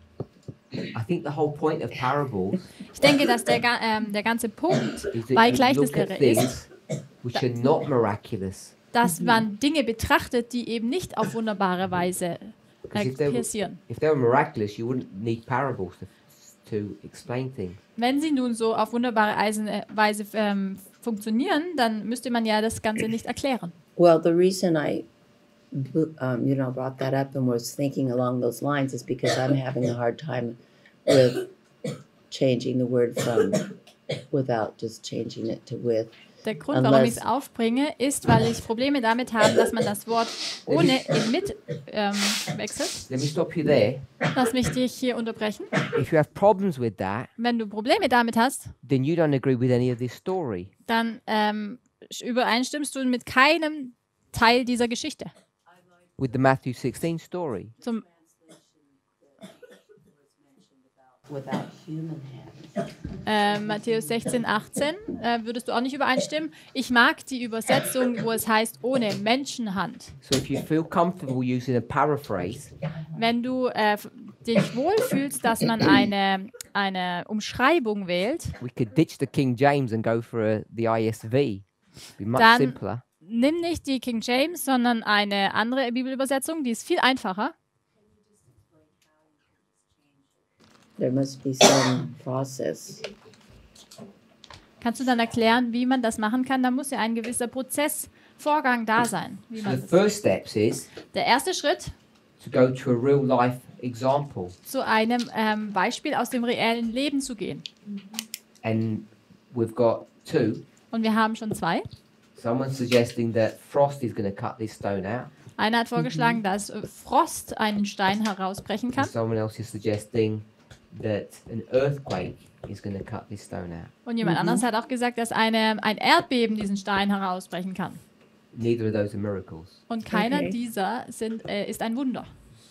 Speaker 1: I think the whole point of parables
Speaker 2: Ich denke, dass der, ga- ähm, der ganze Punkt
Speaker 1: is
Speaker 2: bei
Speaker 1: that you look
Speaker 2: Gleichnislehre
Speaker 1: at
Speaker 2: ist,
Speaker 1: things which are not miraculous.
Speaker 2: dass man Dinge betrachtet, die eben nicht auf wunderbare Weise
Speaker 1: Because
Speaker 2: äh,
Speaker 1: if, they were,
Speaker 2: passieren.
Speaker 1: if they were miraculous, you wouldn't need parables to, to explain things.
Speaker 2: Wenn sie nun so auf wunderbare Eisen, äh, Weise ähm, funktionieren, dann müsste man ja das Ganze nicht erklären.
Speaker 5: Well, the reason I, um, you know, brought that up and was thinking along those lines is because I'm having a hard time with changing the word from without just changing it to with.
Speaker 2: Der Grund, warum ich es
Speaker 5: Unless-
Speaker 2: aufbringe, ist, weil ich Probleme damit habe, dass man das Wort ohne in mit ähm, wechselt.
Speaker 1: Let me stop you there.
Speaker 2: Lass mich dich hier unterbrechen.
Speaker 1: If you have problems with that,
Speaker 2: Wenn du Probleme damit hast,
Speaker 1: then you don't agree with any of this story.
Speaker 2: dann ähm, übereinstimmst du mit keinem Teil dieser Geschichte.
Speaker 1: With the Matthew sixteen story.
Speaker 2: Zum,
Speaker 5: Without human hands.
Speaker 2: äh, Matthäus sechzehn, achtzehn äh, würdest du auch nicht übereinstimmen. Ich mag die Übersetzung, wo es heißt, ohne Menschenhand.
Speaker 1: So if you feel comfortable using a paraphrase,
Speaker 2: Wenn du äh, f- dich wohlfühlst, dass man eine, eine Umschreibung wählt,
Speaker 1: we could ditch the King James and go for a, the I S V. Be much
Speaker 2: Dann-
Speaker 1: simpler.
Speaker 2: nimm nicht die King James, sondern eine andere Bibelübersetzung, die ist viel einfacher.
Speaker 5: There must be some process.
Speaker 2: Kannst du dann erklären, wie man das machen kann? Da muss ja ein gewisser Prozessvorgang da sein. Wie
Speaker 1: So
Speaker 2: man
Speaker 1: the
Speaker 2: das
Speaker 1: first steps is
Speaker 2: Der erste Schritt
Speaker 1: to go to a real life example.
Speaker 2: zu einem ähm, Beispiel aus dem reellen Leben zu gehen.
Speaker 1: And we've got two.
Speaker 2: Und wir haben schon zwei.
Speaker 1: Someone's suggesting that Frost is going to cut this stone out.
Speaker 2: Einer hat vorgeschlagen, dass äh, Frost einen Stein herausbrechen kann.
Speaker 1: And someone else is suggesting that an earthquake is going to cut this stone out.
Speaker 2: Und jemand anderes hat auch gesagt, dass eine, ein Erdbeben diesen Stein herausbrechen kann.
Speaker 1: Neither of those are miracles.
Speaker 2: Und keiner
Speaker 5: Okay.
Speaker 2: dieser sind, äh, ist ein Wunder.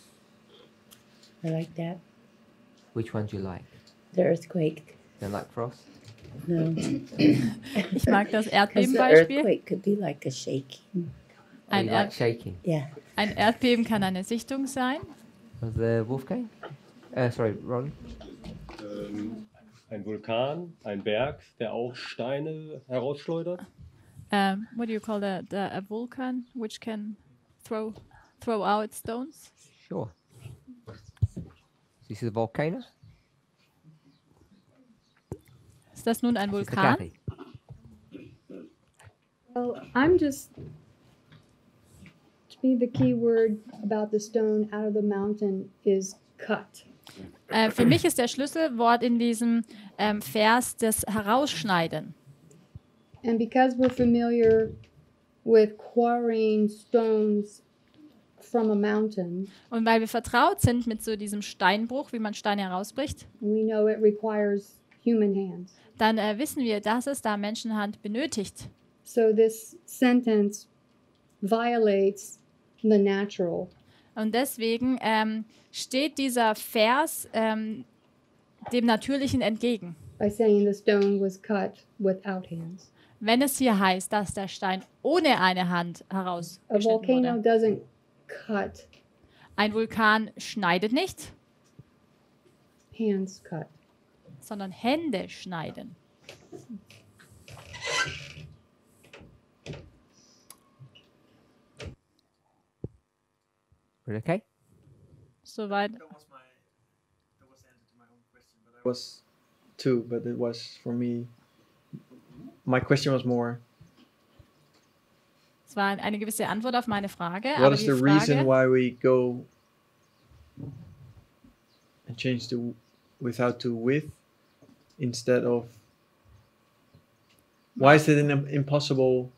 Speaker 5: I like that.
Speaker 1: Which one do you like?
Speaker 5: The earthquake.
Speaker 1: Don't like Frost?
Speaker 5: No.
Speaker 2: Ich mag das
Speaker 5: Because the
Speaker 2: Erdbebenbeispiel.
Speaker 5: earthquake could be like a shaking.
Speaker 1: Or
Speaker 2: Ein,
Speaker 1: you like
Speaker 2: Erd
Speaker 1: shaking?
Speaker 5: Yeah.
Speaker 2: ein Erdbeben kann eine Sichtung sein.
Speaker 1: Of the Wolfgang? Uh, sorry, Ron?
Speaker 6: Ähm, ein Vulkan, ein Berg, der auch Steine herausschleudert.
Speaker 2: Um, what do you call the, the a vulcan which can throw throw out stones?
Speaker 1: Sure. This is a volcano?
Speaker 2: Ist das nun ein
Speaker 1: Sister
Speaker 2: Vulkan?
Speaker 1: Kathy?
Speaker 7: Well, I'm just, to me, the key word about the stone out of the mountain is cut.
Speaker 2: Äh, für mich ist der Schlüsselwort in diesem ähm, Vers das Herausschneiden.
Speaker 7: And because we're familiar with quarrying stones from a mountain,
Speaker 2: Und weil wir vertraut sind mit so diesem Steinbruch, wie man Steine herausbricht,
Speaker 7: we know it requires human hands.
Speaker 2: dann äh, wissen wir, dass es da Menschenhand benötigt.
Speaker 7: So this sentence violates the natural.
Speaker 2: Und deswegen ähm, steht dieser Vers ähm, dem Natürlichen entgegen.
Speaker 7: By saying the stone was cut without hands.
Speaker 2: Wenn es hier heißt, dass der Stein ohne eine Hand
Speaker 7: A
Speaker 2: herausgeschnitten
Speaker 7: volcano
Speaker 2: wurde.
Speaker 7: doesn't cut,
Speaker 2: Ein Vulkan schneidet nicht,
Speaker 7: hands cut.
Speaker 2: sondern Hände schneiden.
Speaker 1: Okay?
Speaker 2: Soweit.
Speaker 14: Was two, but it was for me. My question was more.
Speaker 2: Es war eine gewisse Antwort auf meine Frage.
Speaker 14: What
Speaker 2: aber
Speaker 14: is
Speaker 2: die
Speaker 14: the reason
Speaker 2: Frage,
Speaker 14: why we go and change the without to with instead of? Why is it an im- impossible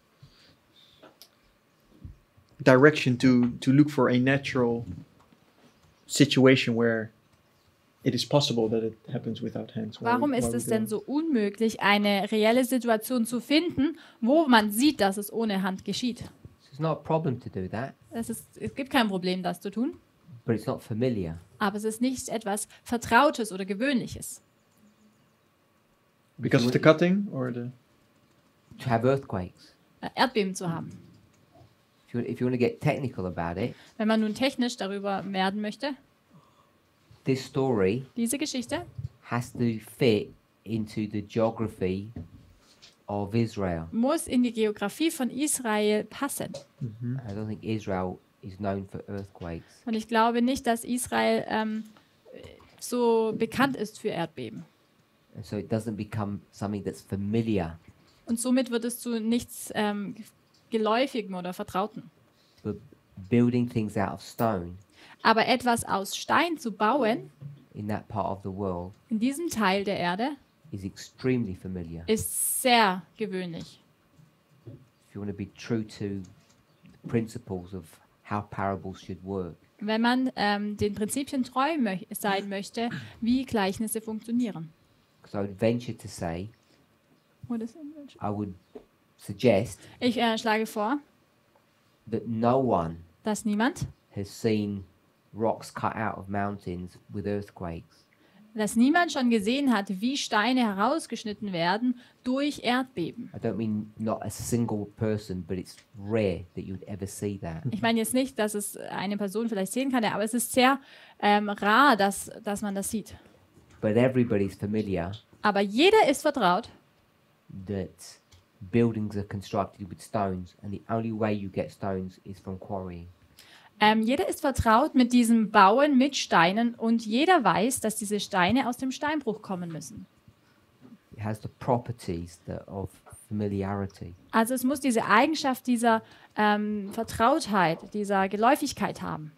Speaker 14: direction to to look for a natural situation where it is possible that it happens without hands? Why we-
Speaker 2: warum
Speaker 14: why
Speaker 2: ist
Speaker 14: we
Speaker 2: es
Speaker 14: go-
Speaker 2: denn so unmöglich, eine reelle Situation zu finden, wo man sieht, dass es ohne Hand geschieht?
Speaker 1: It's not a problem to do that,
Speaker 2: Es, ist, es gibt kein Problem, das zu tun,
Speaker 1: but it's not familiar.
Speaker 2: aber es ist nicht etwas Vertrautes oder Gewöhnliches.
Speaker 14: Because of the cutting or the?
Speaker 1: To have earthquakes.
Speaker 2: Äh, Erdbeben zu haben.
Speaker 1: If you, if you want to get technical about it,
Speaker 2: Wenn man nun technisch darüber werden möchte,
Speaker 1: this story
Speaker 2: diese Geschichte
Speaker 1: has to fit into the geography of Israel.
Speaker 2: muss in die Geografie von Israel passen.
Speaker 1: I don't think Israel is known for earthquakes.
Speaker 2: Und ich glaube nicht, dass Israel ähm, so bekannt ist für Erdbeben.
Speaker 1: And so it doesn't become something that's familiar,
Speaker 2: Und somit wird es zu nichts ähm, Geläufigem oder Vertrauten.
Speaker 1: but building things out of stone
Speaker 2: Aber etwas aus Stein zu bauen,
Speaker 1: in that part of the world
Speaker 2: in diesem Teil der Erde,
Speaker 1: is extremely familiar.
Speaker 2: ist sehr gewöhnlich.
Speaker 1: If you want to be true to the principles of how parables should work,
Speaker 2: Wenn man ähm, den Prinzipien treu mö sein möchte, wie Gleichnisse funktionieren.
Speaker 1: because I would venture to say,
Speaker 2: What is it?
Speaker 1: I would suggest
Speaker 2: Ich äh, schlage vor,
Speaker 1: that no one
Speaker 2: dass niemand,
Speaker 1: has seen rocks cut out of mountains with earthquakes.
Speaker 2: dass niemand schon gesehen hat, wie Steine herausgeschnitten werden durch Erdbeben.
Speaker 1: I don't mean not a single person, but it's rare that you'd ever see that.
Speaker 2: Ich meine jetzt nicht, dass es eine Person vielleicht sehen kann, aber es ist sehr ähm, rar, dass, dass man das sieht.
Speaker 1: But everybody's familiar
Speaker 2: Aber jeder ist vertraut,
Speaker 1: that buildings are constructed with stones, and the only way you get stones is from quarrying.
Speaker 2: ähm, jeder ist vertraut mit diesem Bauen mit Steinen und jeder weiß, dass diese Steine aus dem Steinbruch kommen müssen.
Speaker 1: It has the properties that of familiarity.
Speaker 2: Also es muss diese Eigenschaft dieser ähm, Vertrautheit, dieser Geläufigkeit haben.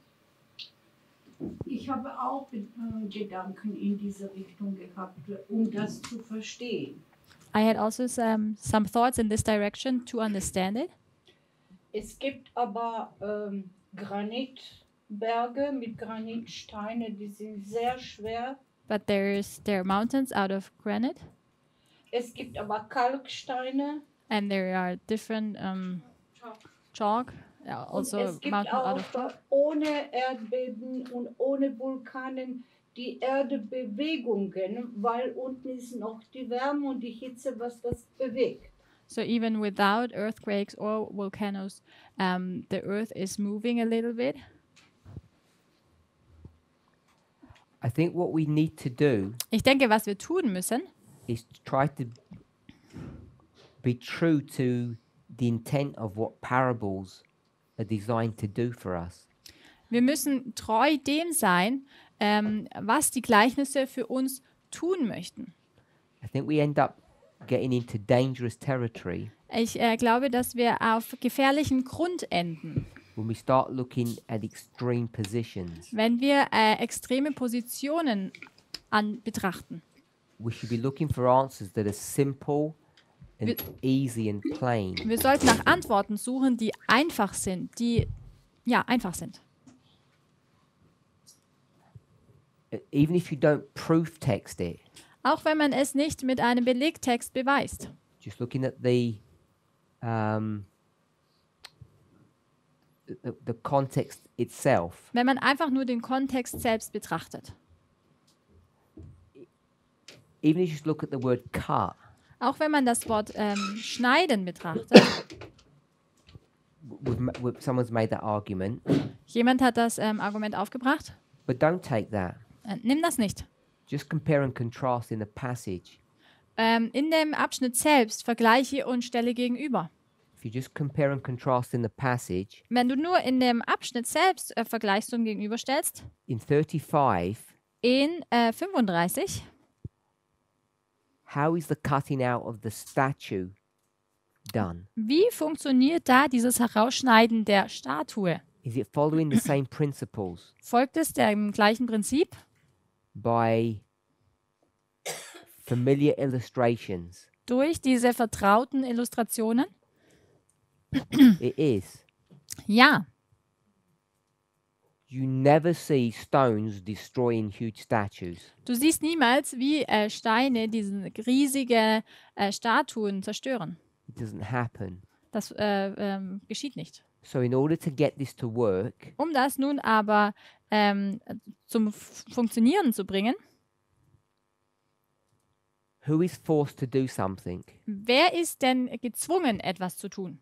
Speaker 15: Ich habe auch äh, Gedanken in diese Richtung gehabt, um das zu verstehen.
Speaker 2: I had also some, some thoughts in this direction to understand it.
Speaker 15: Es gibt aber ähm, Granitberge mit Granitsteine, die sind sehr schwer.
Speaker 2: But there's there are mountains out of granite,
Speaker 15: Es gibt aber Kalksteine.
Speaker 2: and there are different um, chalk, yeah, also
Speaker 15: und es gibt
Speaker 2: mountain out of
Speaker 15: auch
Speaker 2: chalk.
Speaker 15: äh, ohne Erdbeben und ohne Vulkanen die Erdbewegungen, weil unten ist noch die Wärme und die Hitze, was das bewegt.
Speaker 2: So even without earthquakes or volcanoes, um, the earth is moving a little bit.
Speaker 1: I think what we need to do
Speaker 2: Ich denke, was wir tun müssen,
Speaker 1: is to try to be true to the intent of what parables are designed to do for us.
Speaker 2: wir müssen treu dem sein, ähm, was die Gleichnisse für uns tun möchten.
Speaker 1: I think we end up getting into dangerous territory
Speaker 2: Ich äh, glaube, dass wir auf gefährlichen Grund enden,
Speaker 1: when we start looking at extreme positions.
Speaker 2: wenn wir äh, extreme Positionen an betrachten.
Speaker 1: We should be looking for answers that are simple and easy and plain.
Speaker 2: Wir sollten nach Antworten suchen, die einfach sind, die ja einfach sind.
Speaker 1: Uh, Even if you don't proof text it,
Speaker 2: Auch wenn man es nicht mit einem Belegtext beweist.
Speaker 1: just looking at the um, the, the context itself,
Speaker 2: Wenn man einfach nur den Kontext selbst betrachtet.
Speaker 1: even if you just look at the word cut,
Speaker 2: Auch wenn man das Wort ähm, schneiden betrachtet.
Speaker 1: we've, ma- we've, someone's made that argument,
Speaker 2: Jemand hat das ähm, Argument aufgebracht.
Speaker 1: but don't take that.
Speaker 2: Äh, nimm das nicht.
Speaker 1: Just compare and contrast in the passage.
Speaker 2: Ähm, in dem Abschnitt selbst vergleiche und stelle gegenüber.
Speaker 1: If you just compare and contrast in the passage,
Speaker 2: Wenn du nur in dem Abschnitt selbst äh, vergleichst und gegenüberstellst,
Speaker 1: in thirty-five,
Speaker 2: in äh, fünfunddreißig,
Speaker 1: how is the cutting out of the statue done?
Speaker 2: wie funktioniert da dieses Herausschneiden der Statue?
Speaker 1: Is it following the same principles
Speaker 2: Folgt es dem gleichen Prinzip?
Speaker 1: by familiar illustrations?
Speaker 2: Durch diese vertrauten Illustrationen?
Speaker 1: It is.
Speaker 2: Ja.
Speaker 1: You never see stones destroying huge statues.
Speaker 2: Du siehst niemals, wie äh, Steine diese riesige äh, Statuen zerstören.
Speaker 1: It doesn't happen.
Speaker 2: Das äh, ähm, geschieht nicht.
Speaker 1: So in order to get this to work,
Speaker 2: Um das nun aber ähm, zum F Funktionieren zu bringen,
Speaker 1: who is forced to do something?
Speaker 2: wer ist denn gezwungen, etwas zu tun?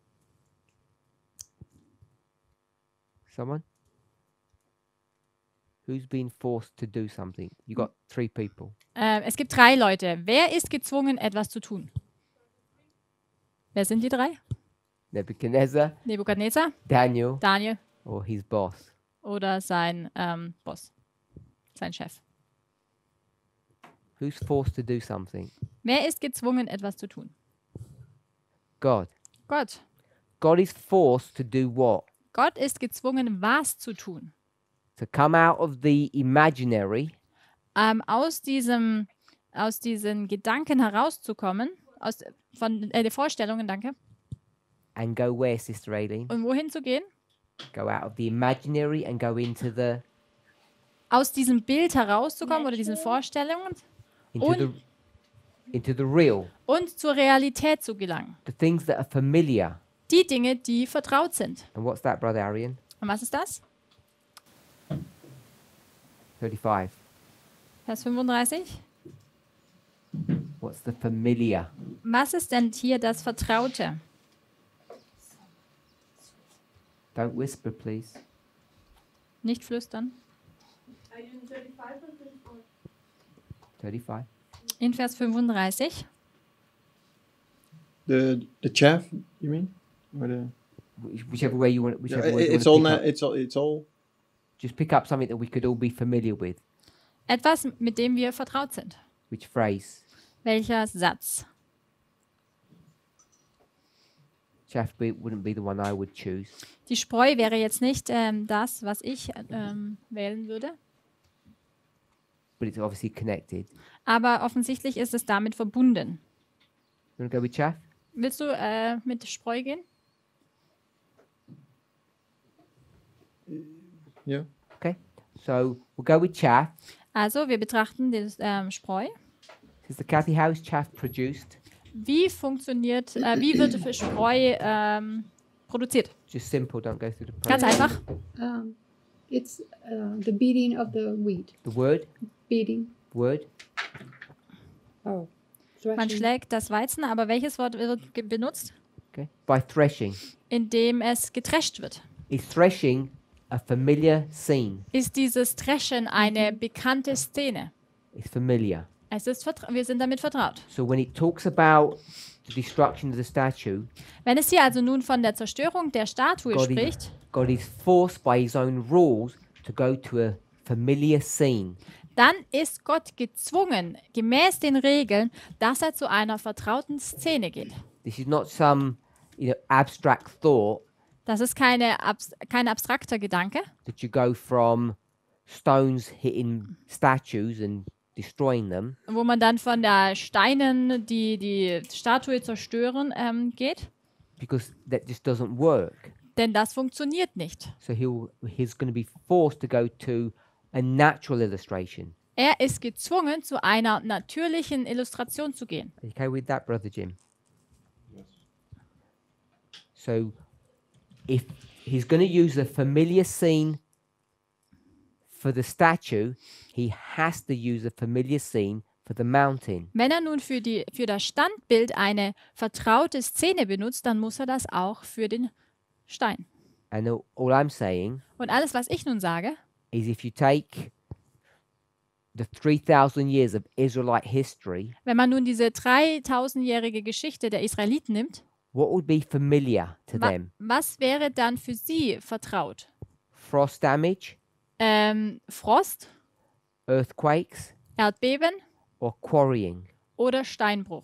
Speaker 1: Someone? Who's been forced to do something? You got three people.
Speaker 2: Äh, es gibt drei Leute. Wer ist gezwungen, etwas zu tun? Wer sind die drei?
Speaker 1: Nebuchadnezzar,
Speaker 2: Nebukadnezar,
Speaker 1: Daniel,
Speaker 2: Daniel
Speaker 1: or his boss.
Speaker 2: oder sein ähm, Boss, sein Chef.
Speaker 1: Who's forced to do something?
Speaker 2: Wer ist gezwungen, etwas zu tun?
Speaker 1: God.
Speaker 2: Gott.
Speaker 1: God is forced to do what?
Speaker 2: Gott ist gezwungen, was zu tun.
Speaker 1: To come out of the imaginary
Speaker 2: Ähm, aus diesem, aus diesen Gedanken herauszukommen, aus von äh, den Vorstellungen, danke.
Speaker 1: and go where, Sister Aileen?
Speaker 2: Und wohin zu gehen?
Speaker 1: Go out of the imaginary and go into the
Speaker 2: Aus diesem Bild herauszukommen oder diesen Vorstellungen
Speaker 1: into
Speaker 2: und,
Speaker 1: the into the real,
Speaker 2: und zur Realität zu gelangen.
Speaker 1: the things that are familiar.
Speaker 2: Die Dinge, die vertraut sind.
Speaker 1: And what's that, Brother Arian?
Speaker 2: Und was ist das?
Speaker 1: thirty-five.
Speaker 2: Vers fünfunddreißig.
Speaker 1: What's the familiar?
Speaker 2: Was ist denn hier das Vertraute?
Speaker 1: Don't whisper, please.
Speaker 2: Nicht flüstern.
Speaker 9: Are you in thirty-five or thirty-four?
Speaker 1: thirty-five.
Speaker 2: In Vers fünfunddreißig.
Speaker 8: The the chaff, you mean? Or the
Speaker 1: Which- Whichever way you want. Whichever
Speaker 8: Yeah,
Speaker 1: way you
Speaker 8: it's
Speaker 1: wanna
Speaker 8: all
Speaker 1: pick
Speaker 8: na-
Speaker 1: up.
Speaker 8: it's all it's all
Speaker 1: Just pick up something that we could all be familiar with.
Speaker 2: Etwas, mit dem wir vertraut sind.
Speaker 1: Which phrase?
Speaker 2: Welcher Satz?
Speaker 1: Chaff be- wouldn't be the one I would choose.
Speaker 2: Die Spreu wäre jetzt nicht ähm, das, was ich ähm, wählen würde.
Speaker 1: But it's obviously connected.
Speaker 2: Aber offensichtlich ist es damit verbunden.
Speaker 1: You want to go with chaff?
Speaker 2: Willst du äh, mit Spreu gehen?
Speaker 8: yeah.
Speaker 1: Okay. So we'll go with chaff.
Speaker 2: Also, wir betrachten das ähm, Spreu.
Speaker 1: Sister Kathy, how is chaff produced?
Speaker 2: Wie funktioniert, äh, wie wird für Spreu ähm, produziert?
Speaker 1: Just simple. Don't go through the
Speaker 2: Ganz
Speaker 1: process.
Speaker 2: einfach.
Speaker 7: Um, it's uh, the beating of the wheat.
Speaker 1: The word.
Speaker 7: Beating.
Speaker 1: Word.
Speaker 7: Oh.
Speaker 2: Man
Speaker 7: Threshing.
Speaker 2: schlägt das Weizen, aber welches Wort wird ge- benutzt?
Speaker 1: Okay. By threshing.
Speaker 2: Indem es getrescht wird.
Speaker 1: Is threshing a familiar scene?
Speaker 2: Ist dieses Dreschen eine bekannte Szene?
Speaker 1: It's familiar.
Speaker 2: Es ist vertra- wir sind damit vertraut.
Speaker 1: So when it talks about the destruction of the statue,
Speaker 2: Wenn es hier also nun von der Zerstörung der Statue
Speaker 1: God is,
Speaker 2: spricht,
Speaker 1: God is forced by his own rules to go to a familiar scene.
Speaker 2: dann ist Gott gezwungen, gemäß den Regeln, dass er zu einer vertrauten Szene geht.
Speaker 1: This is not some, you know, abstract thought
Speaker 2: Das ist keine abs kein abstrakter Gedanke,
Speaker 1: that you go from stones hitting statues and destroying them
Speaker 2: wo man dann von der Steinen, die die Statue zerstören, ähm, geht.
Speaker 1: because that just doesn't work.
Speaker 2: Denn das funktioniert nicht.
Speaker 1: So he'll he's going to be forced to go to a natural illustration.
Speaker 2: Er ist gezwungen, zu einer natürlichen Illustration zu gehen.
Speaker 1: Are you okay with that, Brother Jim? So if he's going to use a familiar scene for the statue, he has to use a familiar scene for the mountain.
Speaker 2: Wenn er nun für, die, für das Standbild eine vertraute Szene benutzt, dann muss er das auch für den Stein.
Speaker 1: And all, all I'm saying
Speaker 2: Und alles, was ich nun sage,
Speaker 1: is if you take the three thousand years of Israelite history
Speaker 2: wenn man nun diese dreitausendjährige Geschichte der Israeliten nimmt
Speaker 1: What would be familiar to
Speaker 2: Wa
Speaker 1: them?
Speaker 2: was wäre dann für sie vertraut?
Speaker 1: Frost damage,
Speaker 2: Ähm, Frost,
Speaker 1: earthquakes,
Speaker 2: Erdbeben
Speaker 1: or quarrying?
Speaker 2: oder Steinbruch?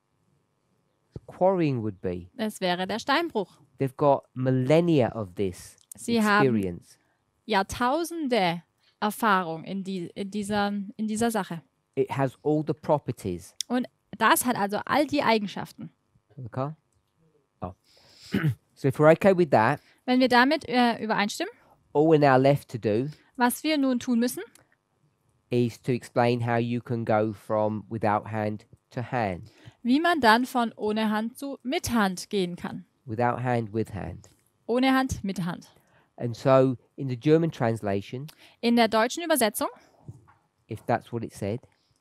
Speaker 1: Quarrying would be.
Speaker 2: Es wäre der Steinbruch.
Speaker 1: They've got millennia of this
Speaker 2: Sie haben
Speaker 1: experience.
Speaker 2: Jahrtausende Erfahrung in, die, in, dieser, in dieser Sache.
Speaker 1: It has all the properties.
Speaker 2: Und das hat also all die Eigenschaften.
Speaker 1: Okay? Oh. So if we're okay with that,
Speaker 2: Wenn wir damit äh, übereinstimmen,
Speaker 1: all we're now left to do
Speaker 2: was wir nun tun müssen,
Speaker 1: is to explain how you can go from without hand to hand.
Speaker 2: wie man dann von ohne Hand zu mit Hand gehen kann.
Speaker 1: Without hand, with hand.
Speaker 2: Ohne Hand, mit Hand.
Speaker 1: And so in the German translation,
Speaker 2: In der deutschen Übersetzung,
Speaker 1: if that's what it said,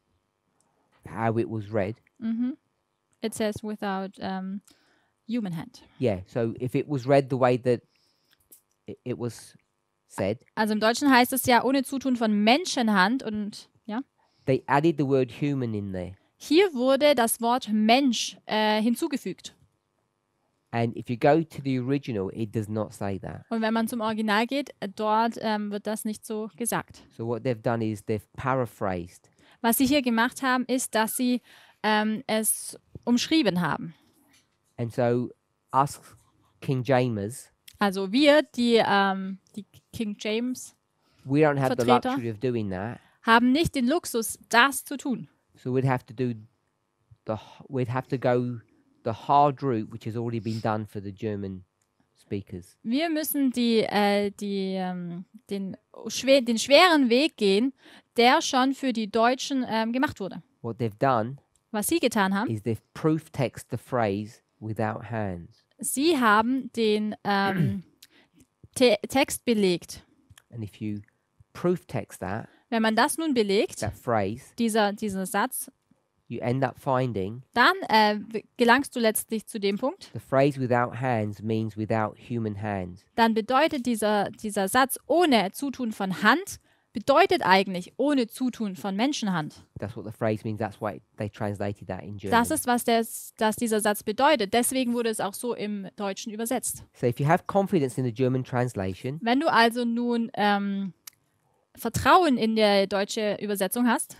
Speaker 1: how it was read,
Speaker 2: mhm, it says without um, human hand.
Speaker 1: yeah, so if it was read the way that it, it was said,
Speaker 2: Also im Deutschen heißt es ja ohne Zutun von Menschenhand und ja.
Speaker 1: they added the word human in there.
Speaker 2: Hier wurde das Wort Mensch äh, hinzugefügt.
Speaker 1: And if you go to the original, it does not say that.
Speaker 2: Und wenn man zum Original geht, äh, dort ähm, wird das nicht so gesagt.
Speaker 1: So what they've done is they've paraphrased.
Speaker 2: Was sie hier gemacht haben, ist, dass sie ähm, es umschrieben haben.
Speaker 1: And so us King Jamers,
Speaker 2: Also wir, die, ähm, die King James,
Speaker 1: we don't have the
Speaker 2: Vertreter.
Speaker 1: luxury of doing that.
Speaker 2: haben nicht den Luxus, das zu tun.
Speaker 1: So we'd have to do the h- we'd have to go the hard route, which has already been done for the German speakers.
Speaker 2: Wir müssen die, äh, die, ähm, den, schwer, den schweren Weg gehen, der schon für die Deutschen ähm, gemacht wurde.
Speaker 1: What they've done
Speaker 2: Was sie getan haben,
Speaker 1: is they've proof text the phrase without hands.
Speaker 2: sie haben den ähm, Te Text belegt.
Speaker 1: And if you proof text that,
Speaker 2: Wenn man das nun belegt,
Speaker 1: that phrase,
Speaker 2: dieser, dieser Satz,
Speaker 1: you end up finding
Speaker 2: dann äh, gelangst du letztlich zu dem Punkt,
Speaker 1: the phrase without hands means without human hands.
Speaker 2: dann bedeutet dieser, dieser Satz ohne Zutun von Hand, bedeutet eigentlich ohne Zutun von Menschenhand.
Speaker 1: That's what the phrase means. That's why they translated that in German.
Speaker 2: Das ist, was des, das dieser Satz bedeutet. Deswegen wurde es auch so im Deutschen übersetzt.
Speaker 1: So if you have confidence in the German translation,
Speaker 2: Wenn du also nun ähm, Vertrauen in der deutsche Übersetzung hast,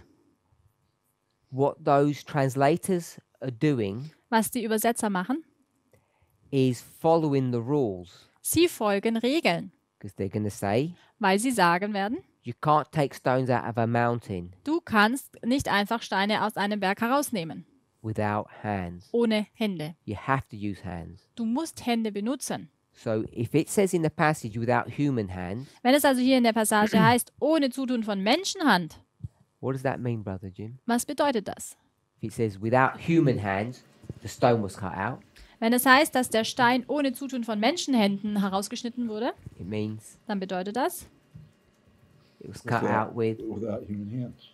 Speaker 1: what those translators are doing
Speaker 2: was die Übersetzer machen,
Speaker 1: is following the rules.
Speaker 2: sie folgen Regeln,
Speaker 1: Because they're going to say,
Speaker 2: weil sie sagen werden,
Speaker 1: you can't take stones out of a mountain
Speaker 2: du kannst nicht einfach Steine aus einem Berg herausnehmen,
Speaker 1: without hands.
Speaker 2: ohne Hände.
Speaker 1: You have to use hands.
Speaker 2: Du musst Hände benutzen.
Speaker 1: So if it says in the passage without human hands,
Speaker 2: Wenn es also hier in der Passage heißt, ohne Zutun von Menschenhand,
Speaker 1: what does that mean, Brother Jim?
Speaker 2: was bedeutet das?
Speaker 1: If it says without human hands, the stone was cut out,
Speaker 2: Wenn es heißt, dass der Stein ohne Zutun von Menschenhänden herausgeschnitten wurde,
Speaker 1: it means
Speaker 2: dann bedeutet das,
Speaker 1: it was cut
Speaker 13: Without-
Speaker 1: out with,
Speaker 13: without human hands.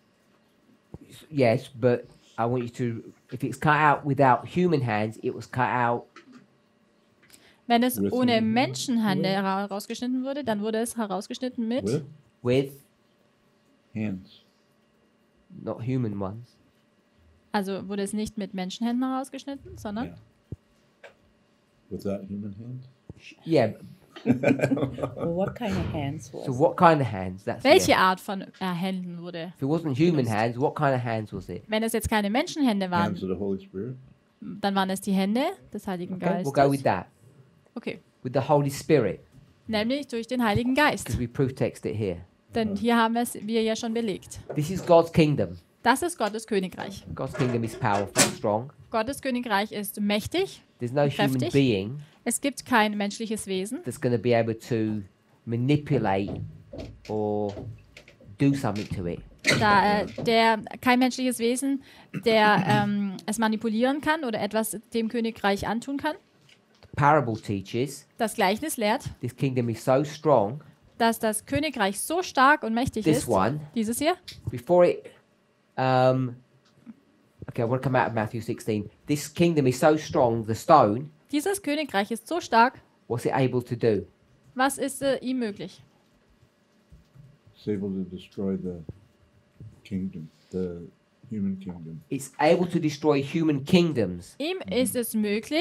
Speaker 1: yes, but I want you to, if it's cut out without human hands, it was cut out
Speaker 2: wenn es
Speaker 13: With
Speaker 2: ohne
Speaker 13: human-
Speaker 2: Menschenhände herausgeschnitten wurde, dann wurde es herausgeschnitten mit
Speaker 13: With
Speaker 1: with
Speaker 13: hands.
Speaker 1: not human ones.
Speaker 2: Also wurde es nicht mit Menschenhänden herausgeschnitten, sondern
Speaker 13: Yeah. Without human hands.
Speaker 1: Yeah.
Speaker 5: Well, what kind of hands was
Speaker 1: So
Speaker 5: it?
Speaker 1: what kind of hands? That's
Speaker 2: welche
Speaker 1: yeah.
Speaker 2: Art von äh, Händen wurde?
Speaker 1: If it wasn't human hands, what kind of hands was it?
Speaker 2: Wenn es jetzt keine Menschenhände
Speaker 13: Hands
Speaker 2: waren,
Speaker 13: of the Holy Spirit.
Speaker 2: dann waren es die Hände des Heiligen
Speaker 1: Okay, we'll go with
Speaker 2: Geistes.
Speaker 1: that.
Speaker 2: Okay,
Speaker 1: With the Holy Spirit,
Speaker 2: nämlich durch den Heiligen Geist.
Speaker 1: because we proof text it here.
Speaker 2: Denn hier haben wir es wir ja schon belegt.
Speaker 1: This is God's kingdom.
Speaker 2: Das ist Gottes Königreich.
Speaker 1: God's kingdom is powerful, strong.
Speaker 2: Gottes Königreich ist mächtig,
Speaker 1: There's no human
Speaker 2: kräftig.
Speaker 1: being
Speaker 2: Es gibt kein menschliches Wesen,
Speaker 1: that's going to be able to manipulate or do something to it.
Speaker 2: da, äh, der, kein menschliches Wesen, der ähm, es manipulieren kann oder etwas dem Königreich antun kann.
Speaker 1: The parable teaches
Speaker 2: Das Gleichnis lehrt,
Speaker 1: this kingdom is so strong,
Speaker 2: dass das Königreich so stark und mächtig
Speaker 1: this
Speaker 2: ist,
Speaker 1: one,
Speaker 2: dieses hier,
Speaker 1: before it, um, okay, I want to come out of Matthew sixteen. This kingdom is so strong, the stone,
Speaker 2: dieses Königreich ist so stark,
Speaker 1: what's it able to do?
Speaker 2: was ist äh, ihm möglich?
Speaker 13: It's able to destroy the kingdom, the human kingdom.
Speaker 1: It's able to destroy human kingdoms.
Speaker 2: Ihm ist es möglich,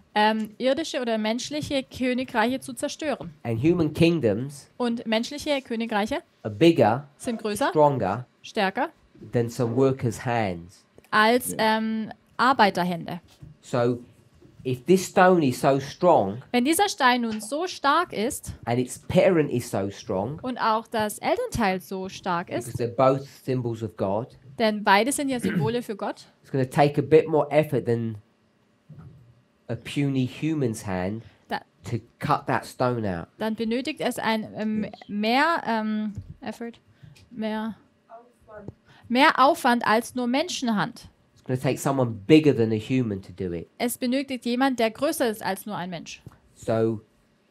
Speaker 2: ähm, irdische oder menschliche Königreiche zu zerstören.
Speaker 1: And human kingdoms
Speaker 2: Und menschliche Königreiche
Speaker 1: are bigger,
Speaker 2: sind größer,
Speaker 1: stronger
Speaker 2: stärker
Speaker 1: than some workers' hands.
Speaker 2: als ähm, Arbeiterhände.
Speaker 1: So if this stone is so strong
Speaker 2: Wenn dieser Stein nun so stark ist
Speaker 1: and its parent is so strong,
Speaker 2: und auch das Elternteil so stark
Speaker 1: because
Speaker 2: ist,
Speaker 1: they're both symbols of God,
Speaker 2: denn beide sind ja Symbole für Gott,
Speaker 1: it's going to take a bit more effort than a puny human's hand
Speaker 2: da,
Speaker 1: to cut that stone out.
Speaker 2: dann benötigt es ein ähm, mehr ähm, Effort, mehr, mehr Aufwand als nur Menschenhand.
Speaker 1: It's going to take someone bigger than a human to do it.
Speaker 2: Es benötigt jemand, der größer ist als nur ein Mensch.
Speaker 1: So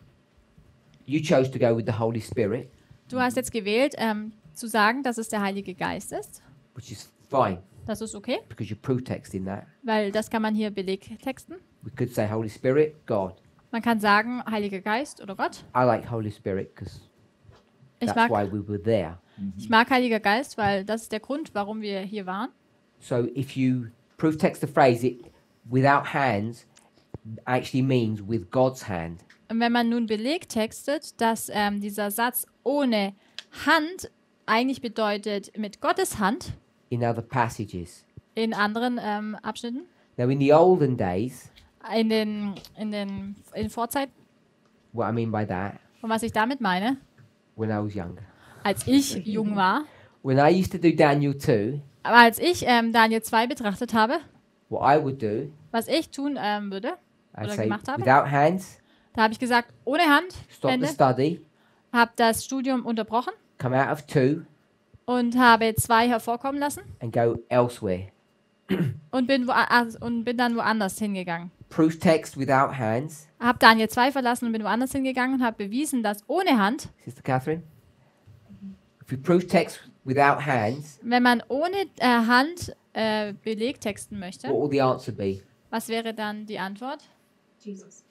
Speaker 1: you chose to go with the Holy Spirit,
Speaker 2: Du hast jetzt gewählt, ähm, zu sagen, dass es der Heilige Geist ist.
Speaker 1: which is fine
Speaker 2: Das ist okay,
Speaker 1: because you're proof texting that.
Speaker 2: weil das kann man hier belegtexten.
Speaker 1: We could say Holy Spirit, God.
Speaker 2: Man kann sagen, Heiliger Geist oder Gott.
Speaker 1: I like Holy Spirit because
Speaker 2: Ich
Speaker 1: that's
Speaker 2: mag,
Speaker 1: why we were there.
Speaker 2: ich mag Heiliger Geist, weil das ist der Grund, warum wir hier waren.
Speaker 1: So if you proof text the phrase, it without hands actually means with God's hand.
Speaker 2: Und wenn man nun belegt textet, dass ähm, dieser Satz ohne Hand eigentlich bedeutet mit Gottes Hand
Speaker 1: In other passages.
Speaker 2: in anderen ähm, Abschnitten,
Speaker 1: Now in the olden days,
Speaker 2: in den, in den in Vorzeit,
Speaker 1: what I mean by that,
Speaker 2: und was ich damit meine,
Speaker 1: when I was younger,
Speaker 2: als ich jung war,
Speaker 1: when I used to do Daniel two,
Speaker 2: aber als ich ähm, Daniel zwei betrachtet habe,
Speaker 1: what I would do,
Speaker 2: was ich tun ähm, würde
Speaker 1: I'd
Speaker 2: oder
Speaker 1: say
Speaker 2: gemacht habe,
Speaker 1: without hands,
Speaker 2: da habe ich gesagt, ohne Hand,
Speaker 1: stop
Speaker 2: Hände,
Speaker 1: the study,
Speaker 2: habe das Studium unterbrochen
Speaker 1: come out of two,
Speaker 2: und habe zwei hervorkommen lassen
Speaker 1: and go elsewhere.
Speaker 2: und bin, wo, ah, und bin dann woanders hingegangen.
Speaker 1: Proof text without hands,
Speaker 2: Habe Daniel zwei verlassen und bin woanders hingegangen und habe bewiesen, dass ohne Hand,
Speaker 1: Sister Catherine, if you proof text without hands,
Speaker 2: wenn man ohne äh, Hand äh, Beleg texten möchte,
Speaker 1: what will the answer be?
Speaker 2: was wäre dann die Antwort?
Speaker 10: Jesus.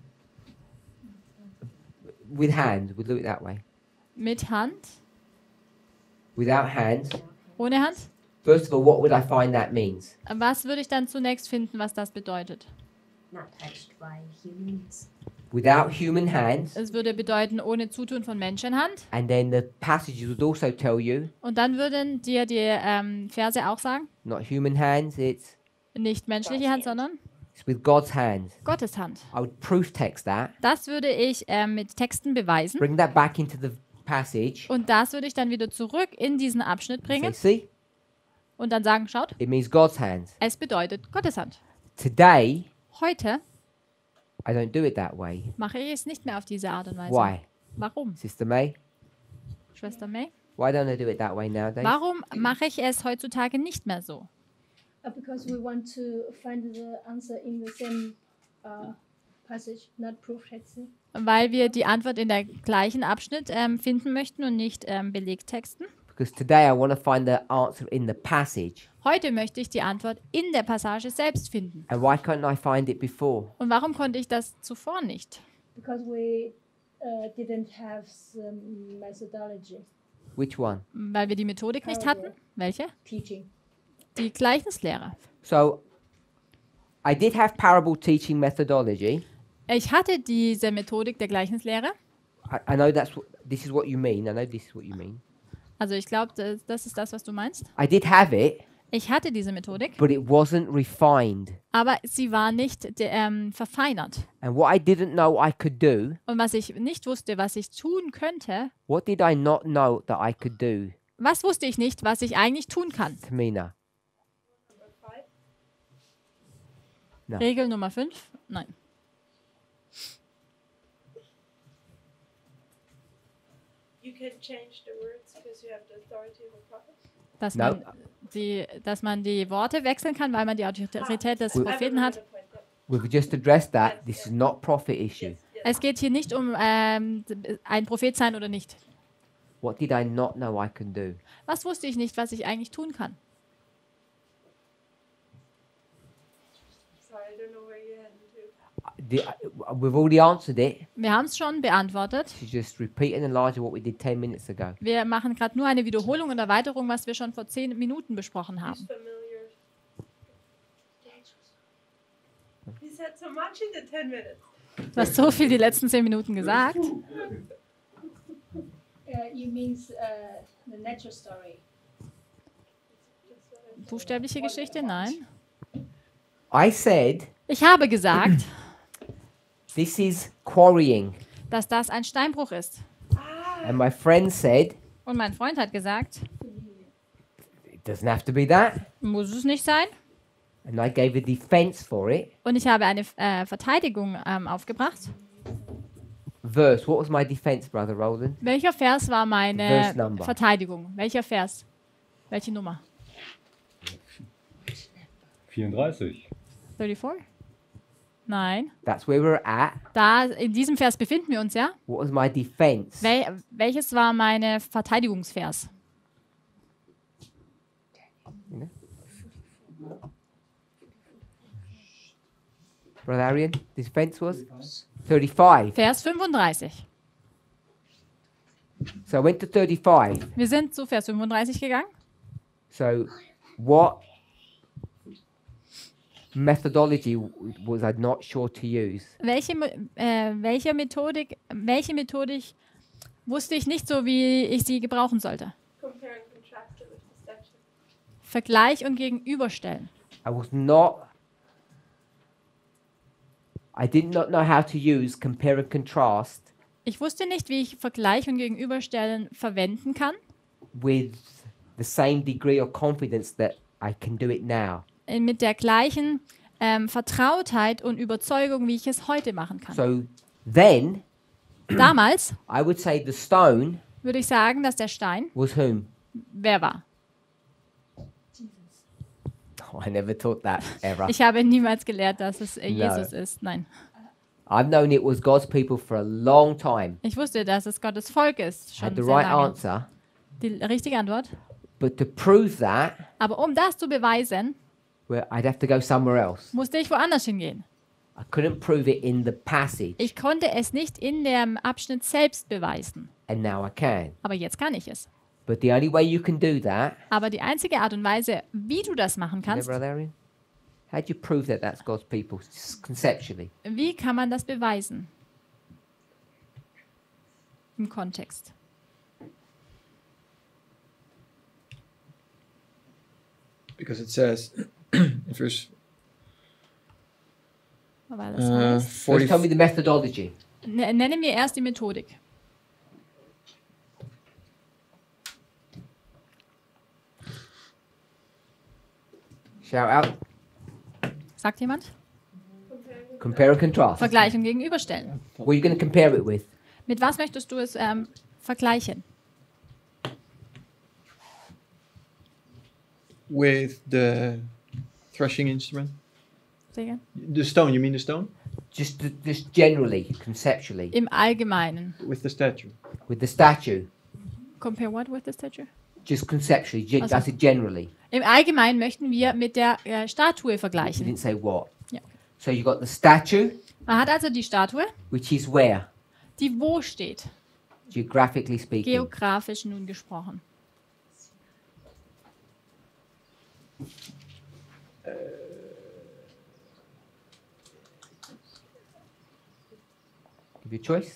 Speaker 1: With hands, we'll do it that way.
Speaker 2: Mit Hand?
Speaker 1: Without hands,
Speaker 2: Ohne Hand?
Speaker 1: first of all, what would I find that means?
Speaker 2: Was würde ich dann zunächst finden, was das bedeutet?
Speaker 10: Not touched by humans.
Speaker 1: Without human hands,
Speaker 2: Es würde bedeuten, ohne Zutun von Menschenhand.
Speaker 1: and then the passages would also tell you,
Speaker 2: Und dann würden dir die ähm, Verse auch sagen,
Speaker 1: not human hands, it's
Speaker 2: nicht menschliche Hand, sondern
Speaker 1: it's with God's hands.
Speaker 2: Gottes Hand.
Speaker 1: I would proof text that,
Speaker 2: Das würde ich ähm, mit Texten beweisen.
Speaker 1: bring that back into the passage,
Speaker 2: Und das würde ich dann wieder zurück in diesen Abschnitt
Speaker 1: and say,
Speaker 2: bringen
Speaker 1: see,
Speaker 2: und dann sagen, schaut,
Speaker 1: it means God's hands.
Speaker 2: es bedeutet Gottes Hand.
Speaker 1: Today,
Speaker 2: Heute
Speaker 1: I don't do it that way.
Speaker 2: mache ich es nicht mehr auf diese Art und Weise.
Speaker 1: Why?
Speaker 2: Warum?
Speaker 1: Sister May?
Speaker 2: Schwester May?
Speaker 1: Why don't I do it that way nowadays?
Speaker 2: Warum mache ich es heutzutage nicht mehr so?
Speaker 12: Uh, because we want to find the answer in the same uh, passage, not proof texting.
Speaker 2: Weil wir die Antwort in der gleichen Abschnitt ähm, finden möchten und nicht ähm, Belegtexten.
Speaker 1: Because today I want to find the answer in the passage.
Speaker 2: Heute möchte ich die Antwort in der Passage selbst finden.
Speaker 1: And why can't I find it before?
Speaker 2: Und warum konnte ich das zuvor nicht?
Speaker 12: Because we uh, didn't have some methodology.
Speaker 1: Which one?
Speaker 2: Weil wir die Methodik nicht hatten. Welche?
Speaker 12: Teaching.
Speaker 2: Die Gleichnislehre.
Speaker 1: So, I did have parable teaching methodology.
Speaker 2: Ich hatte diese Methodik der Gleichnislehre.
Speaker 1: I, I know that's what, this is what you mean. I know this is what you mean.
Speaker 2: Also ich glaube, das, das ist das, was du meinst.
Speaker 1: I did have it,
Speaker 2: Ich hatte diese Methodik,
Speaker 1: but it wasn't refined.
Speaker 2: aber sie war nicht de, ähm, verfeinert.
Speaker 1: And what I didn't know I could do,
Speaker 2: Und was ich nicht wusste, was ich tun könnte,
Speaker 1: what did I not know that I could do?
Speaker 2: was wusste ich nicht, was ich eigentlich tun kann?
Speaker 1: Tamina. No.
Speaker 2: Regel Nummer fünf? Nein.
Speaker 9: You can change the words because you have the authority of a prophet.
Speaker 2: Dass,
Speaker 1: No.
Speaker 2: man die, dass man die Worte wechseln kann, weil man die Autorität des
Speaker 1: Well-
Speaker 2: Propheten hat.
Speaker 1: We've just addressed that. This is not prophet issue.
Speaker 2: Es geht hier nicht um ähm, ein Prophet sein oder nicht.
Speaker 1: What did I not know I can do?
Speaker 2: Was wusste ich nicht, was ich eigentlich tun kann?
Speaker 9: Sorry, I don't know where you're heading to.
Speaker 1: The- We've already answered it.
Speaker 2: Wir haben es schon beantwortet.
Speaker 1: She's just repeating and enlarging what we did ten minutes ago.
Speaker 2: Wir machen gerade nur eine Wiederholung und Erweiterung, was wir schon vor zehn Minuten besprochen haben.
Speaker 9: Familiar. He said said so much in the ten minutes.
Speaker 2: Du hast so viel die letzten zehn Minuten gesagt.
Speaker 12: Uh, you means uh, the natural story.
Speaker 2: Buchstäbliche Geschichte? Nein.
Speaker 1: I said
Speaker 2: Ich habe gesagt,
Speaker 1: this is quarrying.
Speaker 2: dass das ein Steinbruch ist.
Speaker 1: And my friend said
Speaker 2: Und mein Freund hat gesagt,
Speaker 1: it doesn't have to be that.
Speaker 2: muss es nicht sein.
Speaker 1: And I gave a defense for it.
Speaker 2: Und ich habe eine äh, Verteidigung ähm, aufgebracht.
Speaker 1: Verse. What was my defense, Brother Roland?
Speaker 2: Welcher Vers war meine
Speaker 1: Verse number.
Speaker 2: Verteidigung? Welcher Vers? Welche Nummer?
Speaker 6: vierunddreißig.
Speaker 2: vierunddreißig? Nein.
Speaker 1: That's where we're at.
Speaker 2: Da, in diesem Vers befinden wir uns, ja?
Speaker 1: What was my defense?
Speaker 2: Wel welches war meine Verteidigungsvers?
Speaker 1: Brother Arian, defense was thirty-five.
Speaker 2: Vers fünfunddreißig.
Speaker 1: So I went to thirty-five.
Speaker 2: Wir sind zu Vers fünfunddreißig gegangen.
Speaker 1: So what methodology was I not sure to use?
Speaker 2: Welche, Me- äh, welche Methodik, welche Methodik wusste ich nicht so, wie ich sie gebrauchen sollte?
Speaker 9: Compare and contrast it with the statue.
Speaker 2: Vergleich und Gegenüberstellen.
Speaker 1: I was not. I did not know how to use compare and contrast
Speaker 2: Ich wusste nicht, wie ich Vergleich und Gegenüberstellen verwenden kann,
Speaker 1: with the same degree of confidence that I can do it now.
Speaker 2: äh, mit der gleichen ähm, Vertrautheit und Überzeugung, wie ich es heute machen kann.
Speaker 1: So then,
Speaker 2: Damals
Speaker 1: I would say the stone
Speaker 2: würde ich sagen, dass der Stein
Speaker 1: was whom?
Speaker 2: wer war.
Speaker 1: Oh, I never taught that ever.
Speaker 2: Ich habe niemals gelehrt, dass es äh,
Speaker 1: No.
Speaker 2: Jesus ist. Nein.
Speaker 1: I've known it was God's people for a long time.
Speaker 2: Ich wusste, dass es Gottes Volk ist.
Speaker 1: I
Speaker 2: Schon
Speaker 1: had the
Speaker 2: sehr
Speaker 1: right
Speaker 2: lange.
Speaker 1: answer,
Speaker 2: Die richtige Antwort.
Speaker 1: but to prove that,
Speaker 2: Aber um das zu beweisen,
Speaker 1: well, I'd have to go somewhere else.
Speaker 2: musste ich woanders hingehen.
Speaker 1: I couldn't prove it in the passage,
Speaker 2: Ich konnte es nicht in dem Abschnitt selbst beweisen.
Speaker 1: and now I can.
Speaker 2: Aber jetzt kann ich es.
Speaker 1: But the only way you can do that,
Speaker 2: Aber die einzige Art und Weise, wie du das machen
Speaker 1: yeah,
Speaker 2: kannst,
Speaker 1: Brother Arian, how do you prove that that's God's people s- conceptually?
Speaker 2: wie kann man das beweisen? Im Kontext.
Speaker 8: Because it says in verse
Speaker 2: Weil das
Speaker 8: uh,
Speaker 2: heißt,
Speaker 1: First,
Speaker 8: forty,
Speaker 1: tell me the methodology.
Speaker 2: Ne- nenne mir erst die Methodik.
Speaker 1: Shout out.
Speaker 2: Sagt jemand?
Speaker 1: Compare and contrast.
Speaker 2: Vergleich und Gegenüberstellen.
Speaker 1: What are you going to compare it with?
Speaker 2: Mit was möchtest du es ähm, vergleichen?
Speaker 8: with the threshing instrument.
Speaker 2: Sehr gern.
Speaker 8: The stone, you mean the stone?
Speaker 1: Just, just generally, conceptually,
Speaker 2: Im Allgemeinen.
Speaker 8: With the statue.
Speaker 1: with the statue.
Speaker 2: Compare what with the statue?
Speaker 1: Just conceptually, gen-
Speaker 2: Also-
Speaker 1: that's it generally.
Speaker 2: Im Allgemeinen möchten wir mit der äh, Statue
Speaker 1: You
Speaker 2: vergleichen.
Speaker 1: didn't say what.
Speaker 2: Ja.
Speaker 1: So you got the statue,
Speaker 2: Man hat also die Statue,
Speaker 1: which is where,
Speaker 2: die wo steht,
Speaker 1: geographically speaking.
Speaker 2: geografisch nun gesprochen.
Speaker 1: Give you a choice.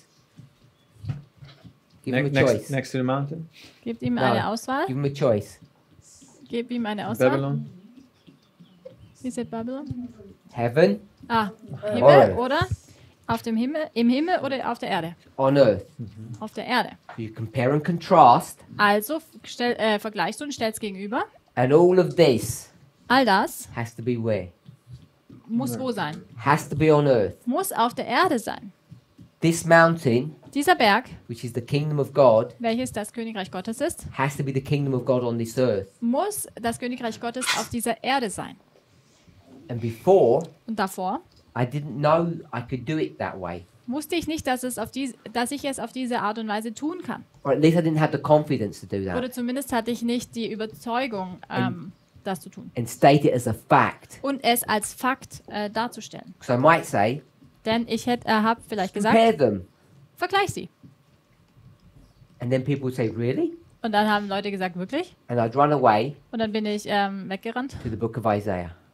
Speaker 1: Give
Speaker 8: Ne-
Speaker 1: him a
Speaker 8: next,
Speaker 1: choice.
Speaker 8: next to the mountain.
Speaker 2: Gebt ihm
Speaker 1: No,
Speaker 2: eine Auswahl.
Speaker 1: Give him a choice.
Speaker 2: Gebt ihm eine Auswahl.
Speaker 8: Babylon.
Speaker 2: Is it Babylon?
Speaker 1: Heaven
Speaker 2: Ah,
Speaker 1: Or
Speaker 2: Himmel
Speaker 1: Earth.
Speaker 2: oder auf dem Himmel, im Himmel oder auf der Erde?
Speaker 1: on earth.
Speaker 2: Auf der Erde.
Speaker 1: You compare and contrast,
Speaker 2: Also stell, äh, vergleichst du und stellst gegenüber.
Speaker 1: and all of this
Speaker 2: All das
Speaker 1: has to be where?
Speaker 2: muss wo sein?
Speaker 1: Has to be on earth.
Speaker 2: Muss auf der Erde sein.
Speaker 1: This mountain,
Speaker 2: Dieser Berg,
Speaker 1: which is the kingdom of God,
Speaker 2: welches das Königreich Gottes ist,
Speaker 1: has to be the kingdom of God on this earth.
Speaker 2: muss das Königreich Gottes auf dieser Erde sein.
Speaker 1: And before,
Speaker 2: Und davor
Speaker 1: I didn't know I could do it that way.
Speaker 2: wusste ich nicht, dass, es auf dies, dass ich es auf diese Art und Weise tun kann.
Speaker 1: Or at least I didn't have the confidence to do
Speaker 2: Oder
Speaker 1: that.
Speaker 2: zumindest hatte ich nicht die Überzeugung, ähm, das zu tun.
Speaker 1: And state it as a fact.
Speaker 2: Und es als Fakt äh, darzustellen.
Speaker 1: So I might say,
Speaker 2: Denn ich hätte, äh, habe vielleicht
Speaker 1: compare
Speaker 2: gesagt,
Speaker 1: them.
Speaker 2: vergleich sie.
Speaker 1: And then people would say, really?
Speaker 2: Und dann haben Leute gesagt, wirklich?
Speaker 1: And I'd run away
Speaker 2: Und dann bin ich ähm, weggerannt
Speaker 1: to the book of Isaiah.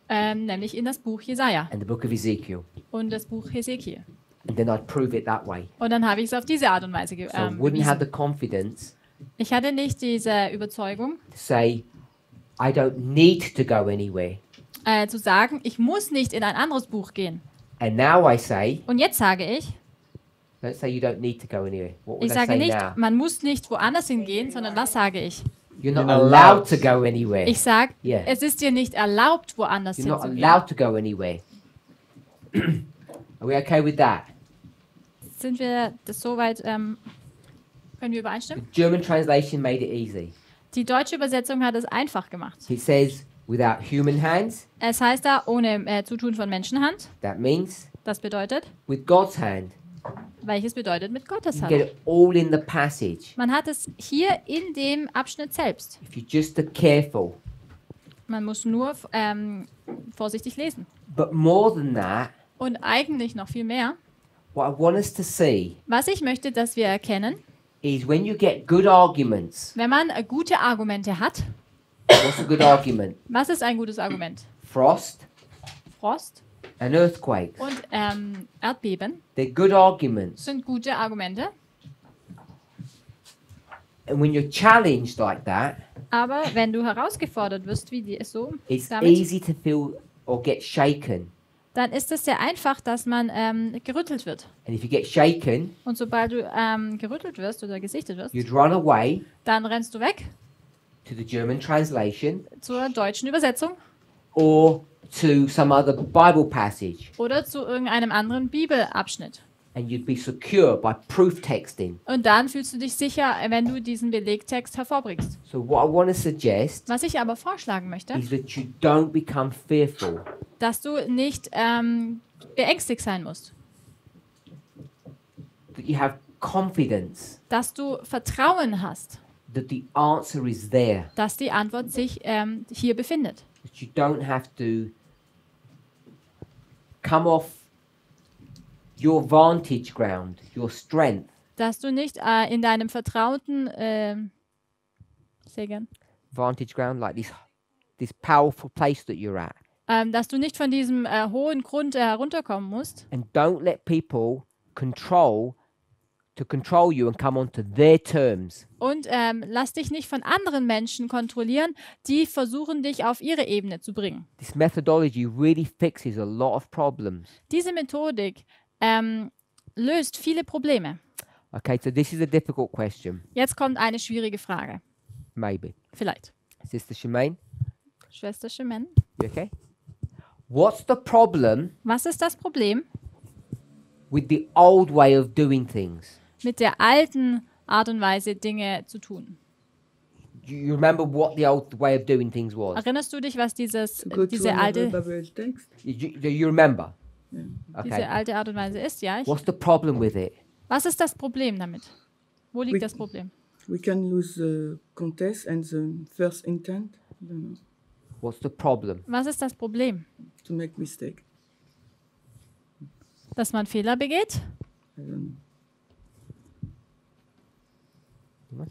Speaker 2: ähm, nämlich in das Buch Jesaja
Speaker 1: and the book of Ezekiel.
Speaker 2: und das Buch Hesekiel.
Speaker 1: And then I'd prove it that way.
Speaker 2: Und dann habe ich es auf diese Art und Weise ge
Speaker 1: So I
Speaker 2: ähm,
Speaker 1: wouldn't have
Speaker 2: bewiesen.
Speaker 1: the confidence
Speaker 2: Ich hatte nicht diese Überzeugung,
Speaker 1: to say, I don't need to go anywhere.
Speaker 2: äh, zu sagen, ich muss nicht in ein anderes Buch gehen.
Speaker 1: And now I say,
Speaker 2: Und jetzt sage ich,
Speaker 1: don't say you don't need to go anywhere. What would
Speaker 2: ich
Speaker 1: I
Speaker 2: sage
Speaker 1: say
Speaker 2: nicht,
Speaker 1: now?
Speaker 2: man muss nicht woanders hingehen, sondern was sage ich?
Speaker 1: You're not
Speaker 8: You're not
Speaker 1: allowed
Speaker 8: allowed.
Speaker 1: to go anywhere.
Speaker 2: Ich sage,
Speaker 1: Yeah.
Speaker 2: es ist dir nicht erlaubt, woanders
Speaker 1: You're not
Speaker 2: hinzugehen.
Speaker 1: allowed to go anywhere. Are we okay with that?
Speaker 2: Sind wir das soweit, ähm, können wir
Speaker 1: The
Speaker 2: übereinstimmen?
Speaker 1: German translation made it easy.
Speaker 2: Die deutsche Übersetzung hat es einfach gemacht.
Speaker 1: It says, without human hands.
Speaker 2: Es heißt da, ohne äh, Zutun von Menschenhand.
Speaker 1: That means
Speaker 2: Das bedeutet,
Speaker 1: with God's hand.
Speaker 2: welches bedeutet mit Gottes
Speaker 1: You
Speaker 2: Hand.
Speaker 1: get it all in the passage.
Speaker 2: Man hat es hier in dem Abschnitt selbst.
Speaker 1: If you're just uh, careful.
Speaker 2: Man muss nur ähm, vorsichtig lesen.
Speaker 1: But more than that,
Speaker 2: Und eigentlich noch viel mehr.
Speaker 1: what I want us to see
Speaker 2: Was ich möchte, dass wir erkennen,
Speaker 1: is when you get good arguments.
Speaker 2: wenn man äh, gute Argumente hat.
Speaker 1: What's a good argument?
Speaker 2: Was ist ein gutes Argument?
Speaker 1: Frost,
Speaker 2: Frost
Speaker 1: and earthquakes.
Speaker 2: und ähm, Erdbeben
Speaker 1: They're good arguments.
Speaker 2: sind gute Argumente.
Speaker 1: And when you're challenged like that,
Speaker 2: Aber wenn du herausgefordert wirst, wie die es so
Speaker 1: it's
Speaker 2: damit,
Speaker 1: easy to feel or get shaken.
Speaker 2: dann ist es sehr einfach, dass man ähm, gerüttelt wird.
Speaker 1: And if you get shaken,
Speaker 2: Und sobald du ähm, gerüttelt wirst oder gesichtet wirst,
Speaker 1: you'd run away
Speaker 2: dann rennst du weg
Speaker 1: to the German translation
Speaker 2: zur deutschen Übersetzung
Speaker 1: or to some other Bible passage.
Speaker 2: oder zu irgendeinem anderen Bibelabschnitt.
Speaker 1: And you'd be secure by proof texting.
Speaker 2: Und dann fühlst du dich sicher, wenn du diesen Belegtext hervorbringst.
Speaker 1: So what I want to suggest
Speaker 2: Was ich aber vorschlagen möchte,
Speaker 1: is that you don't become fearful.
Speaker 2: dass du nicht ähm, beängstigt sein musst,
Speaker 1: That you have confidence
Speaker 2: dass du Vertrauen hast,
Speaker 1: that the answer is there.
Speaker 2: dass die Antwort sich ähm, hier befindet.
Speaker 1: That you don't have to come off your vantage ground, your strength,
Speaker 2: Dass du nicht äh, in deinem vertrauten ähm, sehr gern,
Speaker 1: vantage ground like this, this powerful place that you're at.
Speaker 2: ähm, dass du nicht von diesem äh, hohen Grund äh, herunterkommen musst
Speaker 1: And don't let people control to control you and come onto their terms.
Speaker 2: und ähm, lass dich nicht von anderen Menschen kontrollieren, die versuchen, dich auf ihre Ebene zu bringen.
Speaker 1: This methodology really fixes a lot of problems.
Speaker 2: Diese Methodik ähm, löst viele Probleme.
Speaker 1: Okay, so this is a difficult question,
Speaker 2: Jetzt kommt eine schwierige Frage.
Speaker 1: maybe.
Speaker 2: Vielleicht.
Speaker 1: Sister Shemaine,
Speaker 2: Schwester Shemen,
Speaker 1: you okay? What's the problem
Speaker 2: was ist das Problem
Speaker 1: with the old way of doing things?
Speaker 2: mit der alten Art und Weise, Dinge zu tun?
Speaker 1: Do you remember what the old way of doing things was?
Speaker 2: Erinnerst du dich, was dieses,
Speaker 11: Go to
Speaker 2: diese,
Speaker 11: another
Speaker 2: alte,
Speaker 11: Bible text.
Speaker 1: You, you you remember?
Speaker 11: Yeah.
Speaker 2: diese
Speaker 1: Okay.
Speaker 2: alte Art und Weise ist? Ja. Ich,
Speaker 1: What's the problem with it?
Speaker 2: was ist das Problem damit? Wo liegt
Speaker 11: We-
Speaker 2: das Problem?
Speaker 11: We can lose the context and the first intent. I don't know.
Speaker 1: What's the problem?
Speaker 2: Was ist das Problem?
Speaker 11: To make mistake.
Speaker 2: Dass man Fehler begeht?
Speaker 11: I don't know.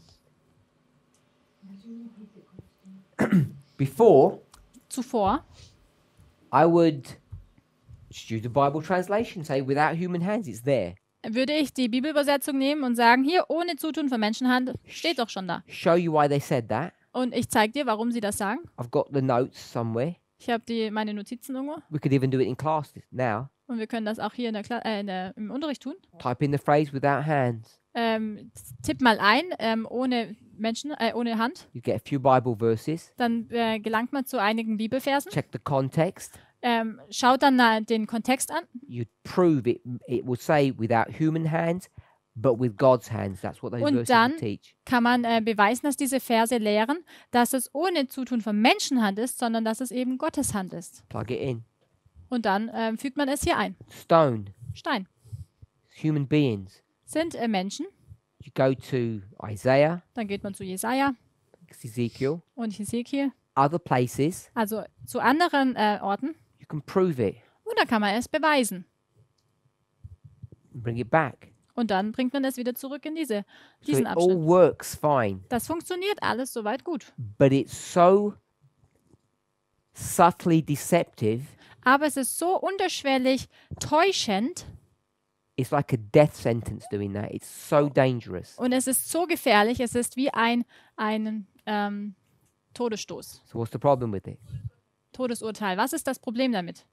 Speaker 1: Before,
Speaker 2: Zuvor
Speaker 1: I would just use the Bible translation, say without human hands, it's there.
Speaker 2: würde ich die Bibelübersetzung nehmen und sagen, hier, ohne Zutun von Menschenhand, steht doch schon da.
Speaker 1: Show you why they said that.
Speaker 2: Und ich zeige dir, warum sie das sagen.
Speaker 1: I've got the notes somewhere.
Speaker 2: Ich habe die meine Notizen irgendwo.
Speaker 1: We could even do it in class now.
Speaker 2: Und wir können das auch hier in der Kla äh, in der, im Unterricht tun.
Speaker 1: Type in the phrase without hands.
Speaker 2: Ähm, tipp mal ein, ähm, ohne Menschen, äh, ohne Hand.
Speaker 1: You get a few Bible verses.
Speaker 2: Dann äh, gelangt man zu einigen Bibelversen.
Speaker 1: Check the context.
Speaker 2: Ähm, schaut dann na, den Kontext an.
Speaker 1: You'd prove it. It will say without human hands, but with God's hands. That's what those
Speaker 2: Und
Speaker 1: verses
Speaker 2: dann
Speaker 1: would teach.
Speaker 2: kann man äh, beweisen, dass diese Verse lehren, dass es ohne Zutun von Menschenhand ist, sondern dass es eben Gottes Hand ist.
Speaker 1: Plug it in.
Speaker 2: Und dann ähm, fügt man es hier ein.
Speaker 1: Stone.
Speaker 2: Stein.
Speaker 1: Human beings.
Speaker 2: Sind äh, Menschen.
Speaker 1: You go to Isaiah,
Speaker 2: Dann geht man zu Jesaja
Speaker 1: Ezekiel,
Speaker 2: und Hesekiel.
Speaker 1: other places.
Speaker 2: Also zu anderen äh, Orten.
Speaker 1: You can prove it.
Speaker 2: Und dann kann man es beweisen.
Speaker 1: And bring it back.
Speaker 2: Und dann bringt man es wieder zurück in diese,
Speaker 1: So
Speaker 2: diesen
Speaker 1: it all
Speaker 2: Abschnitt.
Speaker 1: works fine.
Speaker 2: Das funktioniert alles soweit gut.
Speaker 1: But it's so subtly deceptive.
Speaker 2: Aber es ist so unterschwellig täuschend
Speaker 1: It's like a death sentence doing that. It's so dangerous.
Speaker 2: und es ist so gefährlich. Es ist wie ein, ein ähm, Todesstoß,
Speaker 1: So what's the problem with it?
Speaker 2: Todesurteil. Was ist das Problem damit?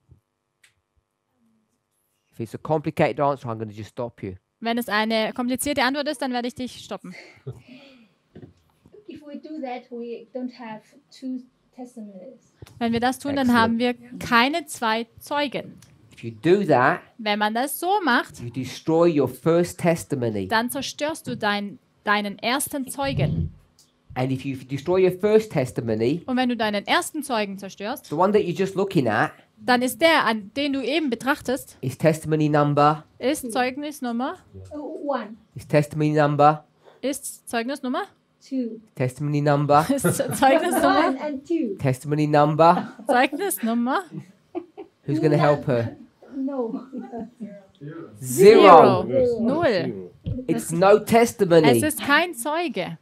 Speaker 1: If it's a complicated answer, I'm going to just stop you.
Speaker 2: Wenn es eine komplizierte Antwort ist, dann werde ich dich stoppen.
Speaker 12: If we do that, we don't have two testimonies.
Speaker 2: Wenn wir das tun, dann
Speaker 1: Excellent.
Speaker 2: haben wir keine zwei Zeugen.
Speaker 1: If you do that,
Speaker 2: Wenn man das so macht,
Speaker 1: you destroy your first testimony.
Speaker 2: dann zerstörst du dein, deinen ersten Zeugen.
Speaker 1: And if you destroy your first testimony,
Speaker 2: Und wenn du deinen ersten Zeugen zerstörst,
Speaker 1: the one that you're just looking at
Speaker 2: dann ist der, an den du eben betrachtest,
Speaker 1: is testimony number,
Speaker 2: ist Zeugnisnummer,
Speaker 12: Oh, one,
Speaker 1: is testimony number,
Speaker 2: ist Zeugnisnummer,
Speaker 12: two,
Speaker 1: testimony number,
Speaker 2: ist Zeugnisnummer,
Speaker 12: one and two.
Speaker 1: testimony number.
Speaker 2: Zeugnisnummer,
Speaker 1: Who's going to help her?
Speaker 12: No.
Speaker 1: Zero.
Speaker 2: Null.
Speaker 1: It's no testimony.
Speaker 2: Es ist kein Zeuge,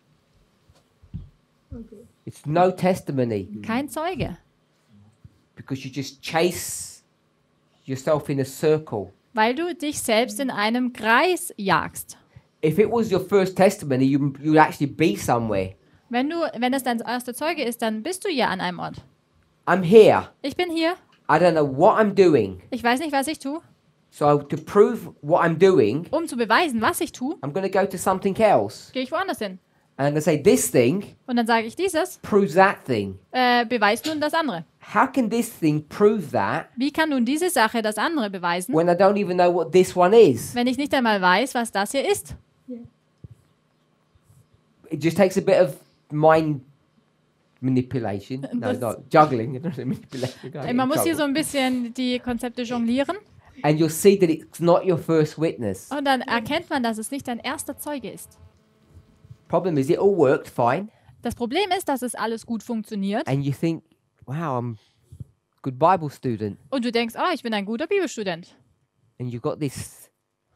Speaker 1: It's no testimony
Speaker 2: kein Zeuge,
Speaker 1: because you just chase yourself in a circle.
Speaker 2: weil du dich selbst in einem Kreis jagst.
Speaker 1: If it was your first testimony, you you'd actually be somewhere.
Speaker 2: Wenn du, wenn es dein erster Zeuge ist, dann bist du ja an einem Ort.
Speaker 1: I'm here.
Speaker 2: Ich bin hier,
Speaker 1: I don't know what I'm doing.
Speaker 2: ich weiß nicht, was ich tue.
Speaker 1: So to prove what I'm doing,
Speaker 2: Um zu beweisen, was ich tue,
Speaker 1: I'm going to go to something else.
Speaker 2: gehe ich woanders hin.
Speaker 1: And I'm going to say this thing
Speaker 2: Und dann sage ich dieses,
Speaker 1: proves that thing.
Speaker 2: äh, beweist nun das andere.
Speaker 1: How can this thing prove that
Speaker 2: Wie kann nun diese Sache das andere beweisen,
Speaker 1: when I don't even know what this one is?
Speaker 2: wenn ich nicht einmal weiß, was das hier ist?
Speaker 1: It just takes a bit of mind manipulation. No,
Speaker 2: Das-
Speaker 1: not juggling. Manipulation. Go
Speaker 2: Äh, Man
Speaker 1: in
Speaker 2: muss hier so
Speaker 1: trouble.
Speaker 2: ein bisschen die Konzepte jonglieren
Speaker 1: And you'll see that it's not your first witness.
Speaker 2: und dann erkennt man, dass es nicht dein erster Zeuge ist.
Speaker 1: Problem is, it all worked fine,
Speaker 2: Das Problem ist, dass es alles gut funktioniert
Speaker 1: and you think, "Wow, I'm a good Bible student,"
Speaker 2: und du denkst, oh, ich bin ein guter Bibelstudent.
Speaker 1: and you've got this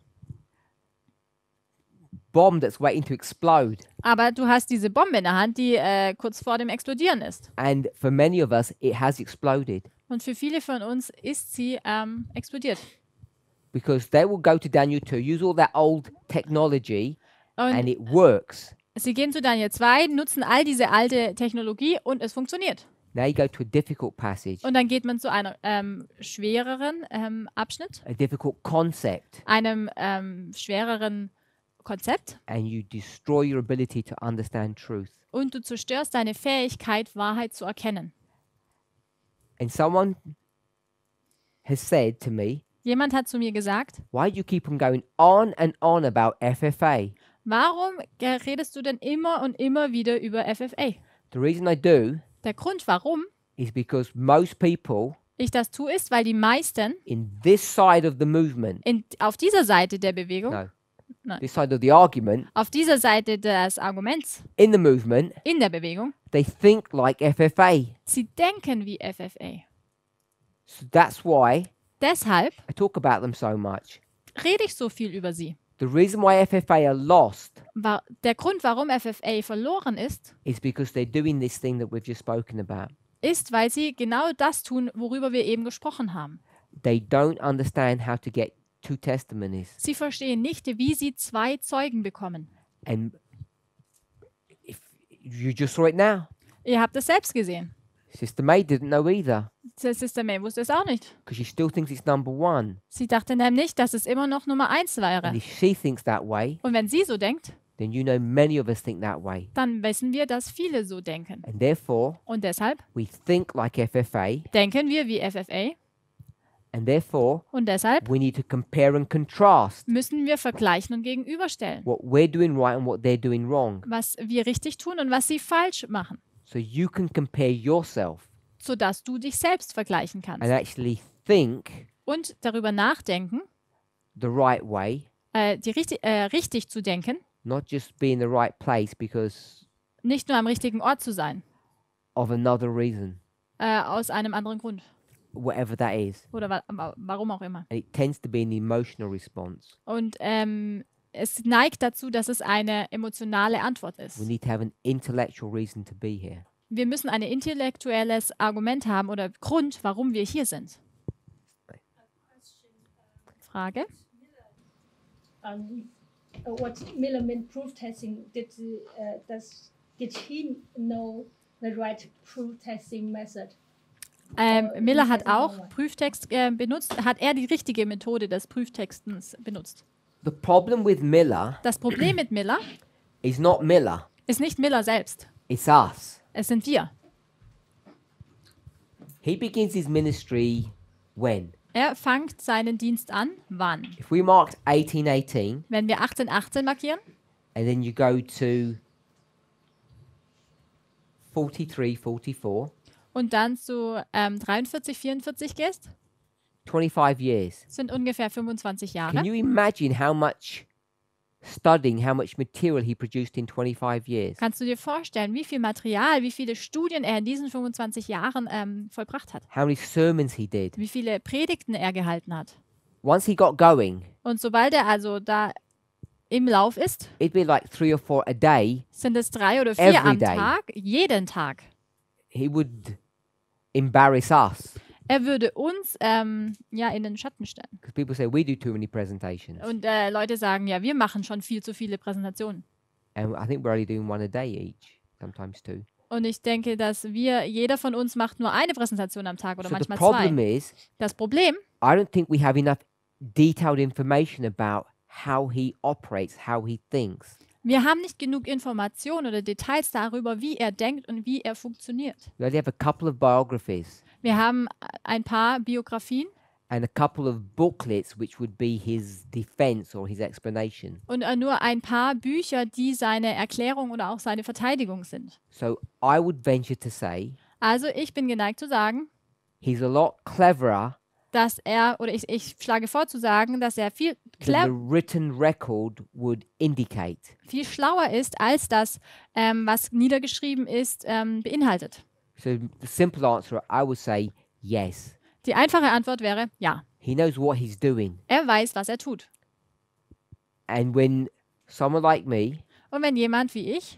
Speaker 1: bomb that's waiting to explode.
Speaker 2: Aber du hast diese Bombe in der Hand, die äh, kurz vor dem Explodieren ist.
Speaker 1: And for many of us, it has exploded
Speaker 2: Und für viele von uns ist sie ähm, explodiert.
Speaker 1: because they will go to Daniel two, use all that old technology, and
Speaker 2: Und
Speaker 1: it works.
Speaker 2: sie gehen zu Daniel zwei, nutzen all diese alte Technologie und es funktioniert.
Speaker 1: Now you go to a difficult passage,
Speaker 2: Und dann geht man zu einem ähm, schwereren ähm, Abschnitt,
Speaker 1: a difficult concept,
Speaker 2: einem ähm, schwereren Konzept
Speaker 1: and you destroy your ability to understand truth.
Speaker 2: und du zerstörst deine Fähigkeit, Wahrheit zu erkennen.
Speaker 1: And someone has said to me,
Speaker 2: Jemand hat zu mir gesagt,
Speaker 1: "Why do you keep on going on and on about F F A?"
Speaker 2: warum ge- redest du denn immer und immer wieder über F F A?
Speaker 1: The reason I do
Speaker 2: Der Grund, warum
Speaker 1: is because most people
Speaker 2: ich das tue, ist, weil die meisten
Speaker 1: in this side of the movement,
Speaker 2: in, auf dieser Seite der Bewegung,
Speaker 1: no,
Speaker 2: nein,
Speaker 1: this side of the argument,
Speaker 2: auf dieser Seite des Arguments
Speaker 1: in the movement,
Speaker 2: in der Bewegung,
Speaker 1: they think like F F A.
Speaker 2: sie denken wie F F A.
Speaker 1: So that's why
Speaker 2: Deshalb
Speaker 1: I talk about them so much.
Speaker 2: rede ich so viel über sie.
Speaker 1: The reason why F F A are lost
Speaker 2: Wa- Der Grund, warum F F A verloren ist,
Speaker 1: is because they're doing this thing that we've just spoken about.
Speaker 2: ist, weil sie genau das tun, worüber wir eben gesprochen haben.
Speaker 1: They don't understand how to get two testimonies.
Speaker 2: Sie verstehen nicht, wie sie zwei Zeugen bekommen.
Speaker 1: And if you just saw it now,
Speaker 2: Ihr habt es selbst gesehen.
Speaker 1: Sister May didn't know either
Speaker 2: Sister May wusste es auch nicht.
Speaker 1: because she still thinks it's number one.
Speaker 2: Sie dachte nämlich, dass es immer noch Nummer eins wäre.
Speaker 1: And if she thinks that way,
Speaker 2: Und wenn sie so denkt,
Speaker 1: then you know many of us think that way.
Speaker 2: dann wissen wir, dass viele so denken.
Speaker 1: And therefore,
Speaker 2: Und deshalb
Speaker 1: we think like F F A,
Speaker 2: denken wir wie F F A.
Speaker 1: and therefore,
Speaker 2: Und deshalb
Speaker 1: we need to compare and contrast
Speaker 2: müssen wir vergleichen und gegenüberstellen,
Speaker 1: what we're doing right and what they're doing wrong.
Speaker 2: was wir richtig tun und was sie falsch machen,
Speaker 1: So you can compare yourself
Speaker 2: sodass du dich selbst vergleichen
Speaker 1: and
Speaker 2: kannst.
Speaker 1: actually think
Speaker 2: Und darüber nachdenken,
Speaker 1: the right way,
Speaker 2: äh, die richtig, äh, richtig zu denken,
Speaker 1: not just be in the right place because
Speaker 2: nicht nur am richtigen Ort zu sein,
Speaker 1: of another reason,
Speaker 2: äh, aus einem anderen Grund.
Speaker 1: whatever that is.
Speaker 2: Oder wa wa warum auch immer.
Speaker 1: And it tends to be an emotional response.
Speaker 2: Und ähm, es neigt dazu, dass es eine emotionale Antwort
Speaker 1: We
Speaker 2: ist.
Speaker 1: need to have an intellectual reason to be here.
Speaker 2: wir müssen ein intellektuelles Argument haben oder Grund, warum wir hier sind. Frage?
Speaker 12: Um, uh, what Miller meant proof testing, did, uh, does, did he know the right proof testing method?
Speaker 2: Ähm,
Speaker 12: Or
Speaker 2: Miller
Speaker 12: he
Speaker 2: hat
Speaker 12: has no
Speaker 2: auch
Speaker 12: one?
Speaker 2: Prüftext äh, benutzt. Hat er die richtige Methode des Prüftextens benutzt?
Speaker 1: The problem with Miller
Speaker 2: Das Problem mit Miller
Speaker 1: is not Miller,
Speaker 2: ist nicht Miller selbst.
Speaker 1: it's us.
Speaker 2: Es sind wir.
Speaker 1: He begins his ministry when?
Speaker 2: Er fängt seinen Dienst an. Wann?
Speaker 1: If we marked eighteen eighteen
Speaker 2: Wenn wir achtzehn achtzehn markieren
Speaker 1: and then you go to forty-three forty-four,
Speaker 2: und dann zu ähm, dreiundvierzig vierundvierzig gehst,
Speaker 1: twenty-five years.
Speaker 2: sind ungefähr fünfundzwanzig Jahre.
Speaker 1: Can you imagine how much studying, how much material he produced in twenty-five years?
Speaker 2: Kannst du dir vorstellen, wie viel Material, wie viele Studien er in diesen fünfundzwanzig Jahren ähm, vollbracht hat?
Speaker 1: How many sermons he did?
Speaker 2: Wie viele Predigten er gehalten hat?
Speaker 1: Once he got going,
Speaker 2: Und sobald er also da im Lauf ist,
Speaker 1: it'd be like three or four a day.
Speaker 2: sind es drei oder vier
Speaker 1: Every
Speaker 2: am
Speaker 1: day.
Speaker 2: Tag, jeden Tag.
Speaker 1: He would embarrass us
Speaker 2: Er würde uns ähm, ja in den Schatten stellen.
Speaker 1: because people say we do too many presentations,
Speaker 2: Und äh, Leute sagen, ja, wir machen schon viel zu viele Präsentationen.
Speaker 1: and I think we're only doing one a day each, sometimes two.
Speaker 2: Und ich denke, dass wir, jeder von uns macht nur eine Präsentation am Tag oder
Speaker 1: So the
Speaker 2: manchmal
Speaker 1: problem
Speaker 2: zwei.
Speaker 1: is,
Speaker 2: Das Problem,
Speaker 1: I don't think we have enough detailed information about how he operates, how he thinks.
Speaker 2: wir haben nicht genug Informationen oder Details darüber, wie er denkt und wie er funktioniert.
Speaker 1: We only have a couple of biographies
Speaker 2: Wir haben ein paar Biografien
Speaker 1: and a couple of booklets which would be his defense or his explanation.
Speaker 2: und äh, nur ein paar Bücher, die seine Erklärung oder auch seine Verteidigung sind.
Speaker 1: So I would venture to say
Speaker 2: Also ich bin geneigt zu sagen,
Speaker 1: he's a lot cleverer
Speaker 2: dass er, oder ich, ich schlage vor zu sagen, dass er viel,
Speaker 1: than the
Speaker 2: clev
Speaker 1: written record would indicate.
Speaker 2: viel schlauer ist, als das, ähm, was niedergeschrieben ist, ähm, beinhaltet.
Speaker 1: So the simple answer, I would say yes.
Speaker 2: Die einfache Antwort wäre ja.
Speaker 1: He knows what he's doing.
Speaker 2: Er weiß, was er tut.
Speaker 1: And when someone like me
Speaker 2: Und wenn jemand wie ich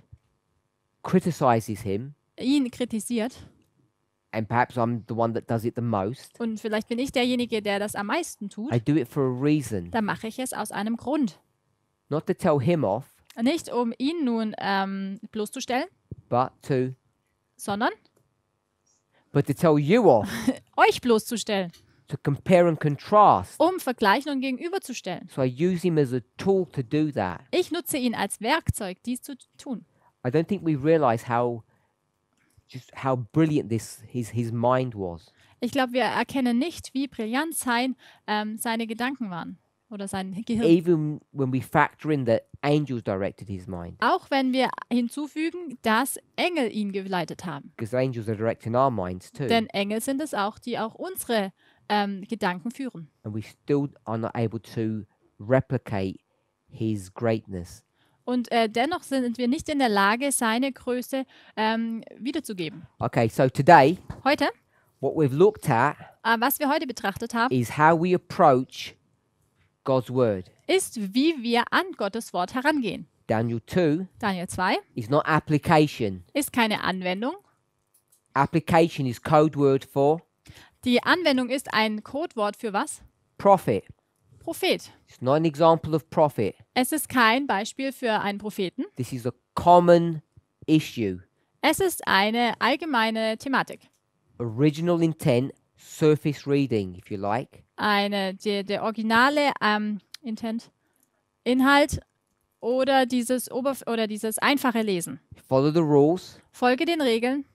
Speaker 1: criticizes him,
Speaker 2: ihn kritisiert,
Speaker 1: and perhaps I'm the one that does it the most,
Speaker 2: und vielleicht bin ich derjenige, der das am meisten tut,
Speaker 1: I do it for a reason.
Speaker 2: dann mache ich es aus einem Grund.
Speaker 1: Not to tell him off,
Speaker 2: Nicht um ihn nun ähm, bloßzustellen,
Speaker 1: but to
Speaker 2: sondern
Speaker 1: but to tell you off,
Speaker 2: euch bloßzustellen,
Speaker 1: to compare and contrast.
Speaker 2: um vergleichen und gegenüberzustellen.
Speaker 1: So I use him as a tool to do that.
Speaker 2: Ich nutze ihn als Werkzeug, dies zu tun.
Speaker 1: I don't think we realize how just how brilliant this his his mind was.
Speaker 2: Ich glaube, wir erkennen nicht, wie brillant sein, ähm, seine Gedanken waren oder sein Gehirn.
Speaker 1: Even when we factor in that angels directed his mind,
Speaker 2: Auch wenn wir hinzufügen, dass Engel ihn geleitet haben.
Speaker 1: because angels are directing our minds too,
Speaker 2: Denn Engel sind es auch, die auch unsere ähm, Gedanken führen.
Speaker 1: and we still are not able to replicate his greatness.
Speaker 2: Und äh, dennoch sind wir nicht in der Lage, seine Größe ähm, wiederzugeben.
Speaker 1: Okay, so today,
Speaker 2: Heute,
Speaker 1: what we've looked at
Speaker 2: äh, was wir heute betrachtet haben,
Speaker 1: is how we approach God's word.
Speaker 2: ist, wie wir an Gottes Wort herangehen.
Speaker 1: Daniel two
Speaker 2: Daniel zwei
Speaker 1: is not application.
Speaker 2: ist keine Anwendung.
Speaker 1: Application is code word for
Speaker 2: Die Anwendung ist ein Codewort für was?
Speaker 1: prophet.
Speaker 2: Prophet.
Speaker 1: It's not an example of prophet.
Speaker 2: Es ist kein Beispiel für einen Propheten.
Speaker 1: This is a common issue.
Speaker 2: Es ist eine allgemeine Thematik.
Speaker 1: Original intent, surface reading, if you like.
Speaker 2: Eine, der, der originale ähm, Intent, Inhalt oder dieses, Oberf oder dieses einfache Lesen.
Speaker 1: Follow the rules.
Speaker 2: Folge den Regeln.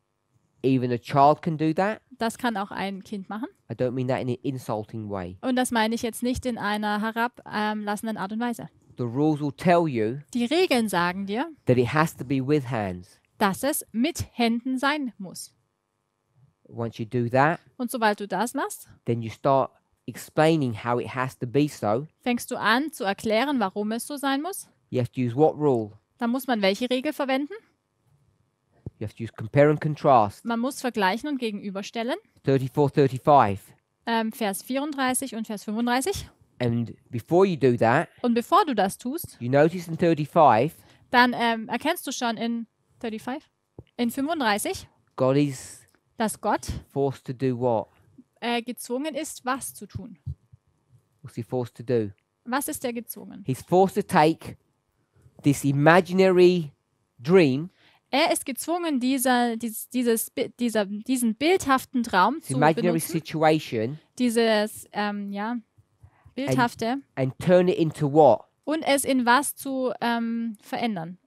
Speaker 1: Even a child can do that.
Speaker 2: Das kann auch ein Kind machen.
Speaker 1: I don't mean that in an insulting way.
Speaker 2: Und das meine ich jetzt nicht in einer herablassenden Art und Weise.
Speaker 1: The rules will tell you
Speaker 2: Die Regeln sagen dir,
Speaker 1: that it has to be with hands.
Speaker 2: dass es mit Händen sein muss.
Speaker 1: Once you do that,
Speaker 2: Und sobald du das machst,
Speaker 1: then you start explaining how it has to be so.
Speaker 2: fängst du an zu erklären, warum es so sein muss.
Speaker 1: You have to use what rule?
Speaker 2: Dann muss man welche Regel verwenden?
Speaker 1: You have to use compare and contrast.
Speaker 2: Man muss vergleichen und gegenüberstellen.
Speaker 1: thirty-four, thirty-five.
Speaker 2: Ähm, Vers vierunddreißig und Vers fünfunddreißig.
Speaker 1: And before you do that,
Speaker 2: Und bevor du das tust,
Speaker 1: you notice in thirty-five,
Speaker 2: dann ähm, erkennst du schon in fünfunddreißig, In fünfunddreißig,
Speaker 1: God is
Speaker 2: dass Gott
Speaker 1: forced to do what?
Speaker 2: äh, gezwungen ist, was zu tun.
Speaker 1: What's he forced to do?
Speaker 2: Was ist er gezwungen?
Speaker 1: He's forced to take this imaginary dream,
Speaker 2: Er ist gezwungen, dieser, dies, dieses, Bi- dieser, diesen bildhaften Traum
Speaker 1: this
Speaker 2: zu
Speaker 1: imaginary
Speaker 2: benutzen,
Speaker 1: situation,
Speaker 2: dieses ähm, ja, bildhafte,
Speaker 1: and turn it into what?
Speaker 2: und es in was zu ähm, verändern.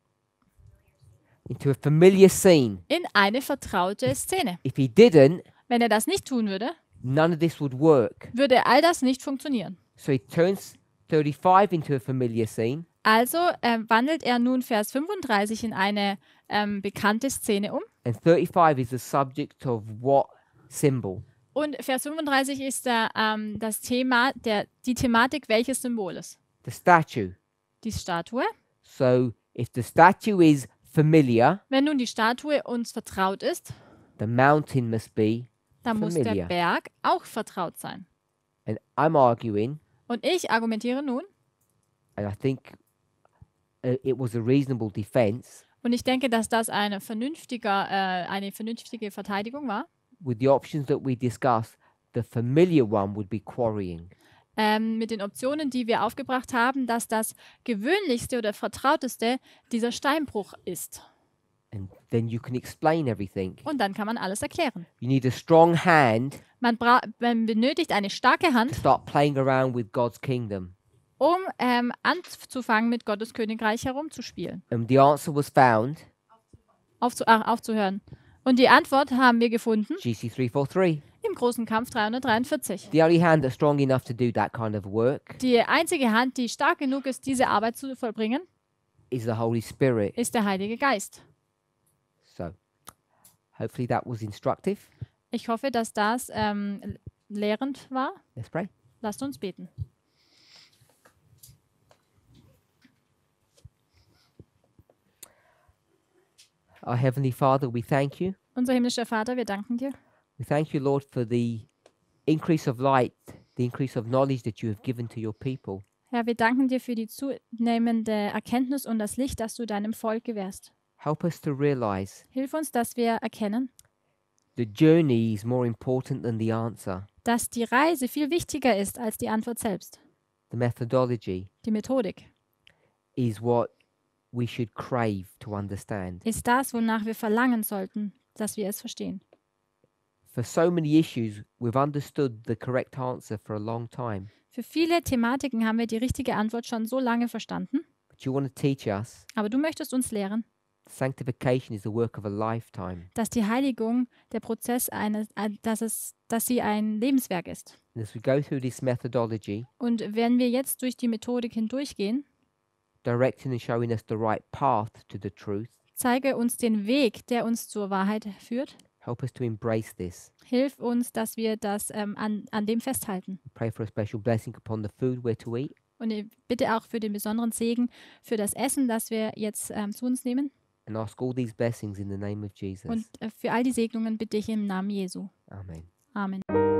Speaker 1: Into a familiar scene.
Speaker 2: In eine vertraute Szene.
Speaker 1: If he didn't,
Speaker 2: Wenn er das nicht tun würde,
Speaker 1: none of this would work.
Speaker 2: würde all das nicht funktionieren.
Speaker 1: So he turns thirty-five into a familiar scene,
Speaker 2: Also ähm, wandelt er nun Vers fünfunddreißig in eine ähm, bekannte Szene um.
Speaker 1: and thirty-five is the subject of what symbol?
Speaker 2: Und Vers fünfunddreißig ist der, ähm, das Thema, der, die Thematik welches Symboles?
Speaker 1: The statue.
Speaker 2: Die Statue.
Speaker 1: So if the statue is familiar,
Speaker 2: Wenn nun die Statue uns vertraut ist,
Speaker 1: the mountain must be
Speaker 2: dann muss der
Speaker 1: familiar.
Speaker 2: Berg auch vertraut sein.
Speaker 1: And I'm arguing,
Speaker 2: Und ich argumentiere nun,
Speaker 1: and I think uh, it was a reasonable defense,
Speaker 2: und ich denke, dass das eine, vernünftiger, äh, eine vernünftige Verteidigung war,
Speaker 1: with the options that we discussed, the familiar one would be quarrying.
Speaker 2: ähm, mit den Optionen, die wir aufgebracht haben, dass das gewöhnlichste oder vertrauteste dieser Steinbruch ist.
Speaker 1: And then you can explain everything.
Speaker 2: Und dann kann man alles erklären.
Speaker 1: You need a strong hand
Speaker 2: Man, bra man benötigt eine starke Hand,
Speaker 1: to start playing around with God's kingdom.
Speaker 2: um ähm, anzufangen, mit Gottes Königreich herumzuspielen,
Speaker 1: And the answer was found,
Speaker 2: aufzu ach, aufzuhören. Und die Antwort haben wir gefunden
Speaker 1: G C three forty-three.
Speaker 2: im großen Kampf dreihundertdreiundvierzig.
Speaker 1: The only hand that's strong enough to do that kind of work
Speaker 2: Die einzige Hand, die stark genug ist, diese Arbeit zu vollbringen,
Speaker 1: is the Holy Spirit.
Speaker 2: ist der Heilige Geist.
Speaker 1: So, hopefully that was instructive.
Speaker 2: Ich hoffe, dass das ähm, lehrend war.
Speaker 1: Let's pray.
Speaker 2: Lasst uns beten.
Speaker 1: Our Heavenly Father, we thank you.
Speaker 2: Unser himmlischer Vater, wir danken dir.
Speaker 1: We thank you, Lord, for the increase of light, the increase of knowledge that you have given to your people.
Speaker 2: Herr, wir danken dir für die zunehmende Erkenntnis und das Licht, das du deinem Volk gewährst.
Speaker 1: Help us to realize
Speaker 2: Hilf uns, dass wir erkennen,
Speaker 1: the journey is more important than the answer.
Speaker 2: dass die Reise viel wichtiger ist als die Antwort selbst.
Speaker 1: The methodology
Speaker 2: Die Methodik
Speaker 1: is what we should crave to understand.
Speaker 2: ist das, wonach wir verlangen sollten, dass wir es verstehen.
Speaker 1: For so many issues, we've understood the correct answer for a long time.
Speaker 2: Für viele Thematiken haben wir die richtige Antwort schon so lange verstanden,
Speaker 1: But you want to teach us
Speaker 2: aber du möchtest uns lehren,
Speaker 1: sanctification is the work of a lifetime.
Speaker 2: dass die Heiligung der Prozess eines, äh, dass es, dass sie ein Lebenswerk ist.
Speaker 1: And as we go through this methodology,
Speaker 2: Und wenn wir jetzt durch die Methodik hindurchgehen,
Speaker 1: directing and showing us the right path to the truth,
Speaker 2: zeige uns den Weg, der uns zur Wahrheit führt.
Speaker 1: help us to embrace this.
Speaker 2: Hilf uns, dass wir das ähm, an, an dem festhalten.
Speaker 1: Pray for a special blessing upon the food we're to eat.
Speaker 2: Und ich bitte auch für den besonderen Segen für das Essen, das wir jetzt ähm, zu uns nehmen.
Speaker 1: And ask all these blessings in the name of Jesus.
Speaker 2: Und äh, für all die Segnungen bitte ich im Namen Jesu.
Speaker 1: Amen.
Speaker 2: Amen.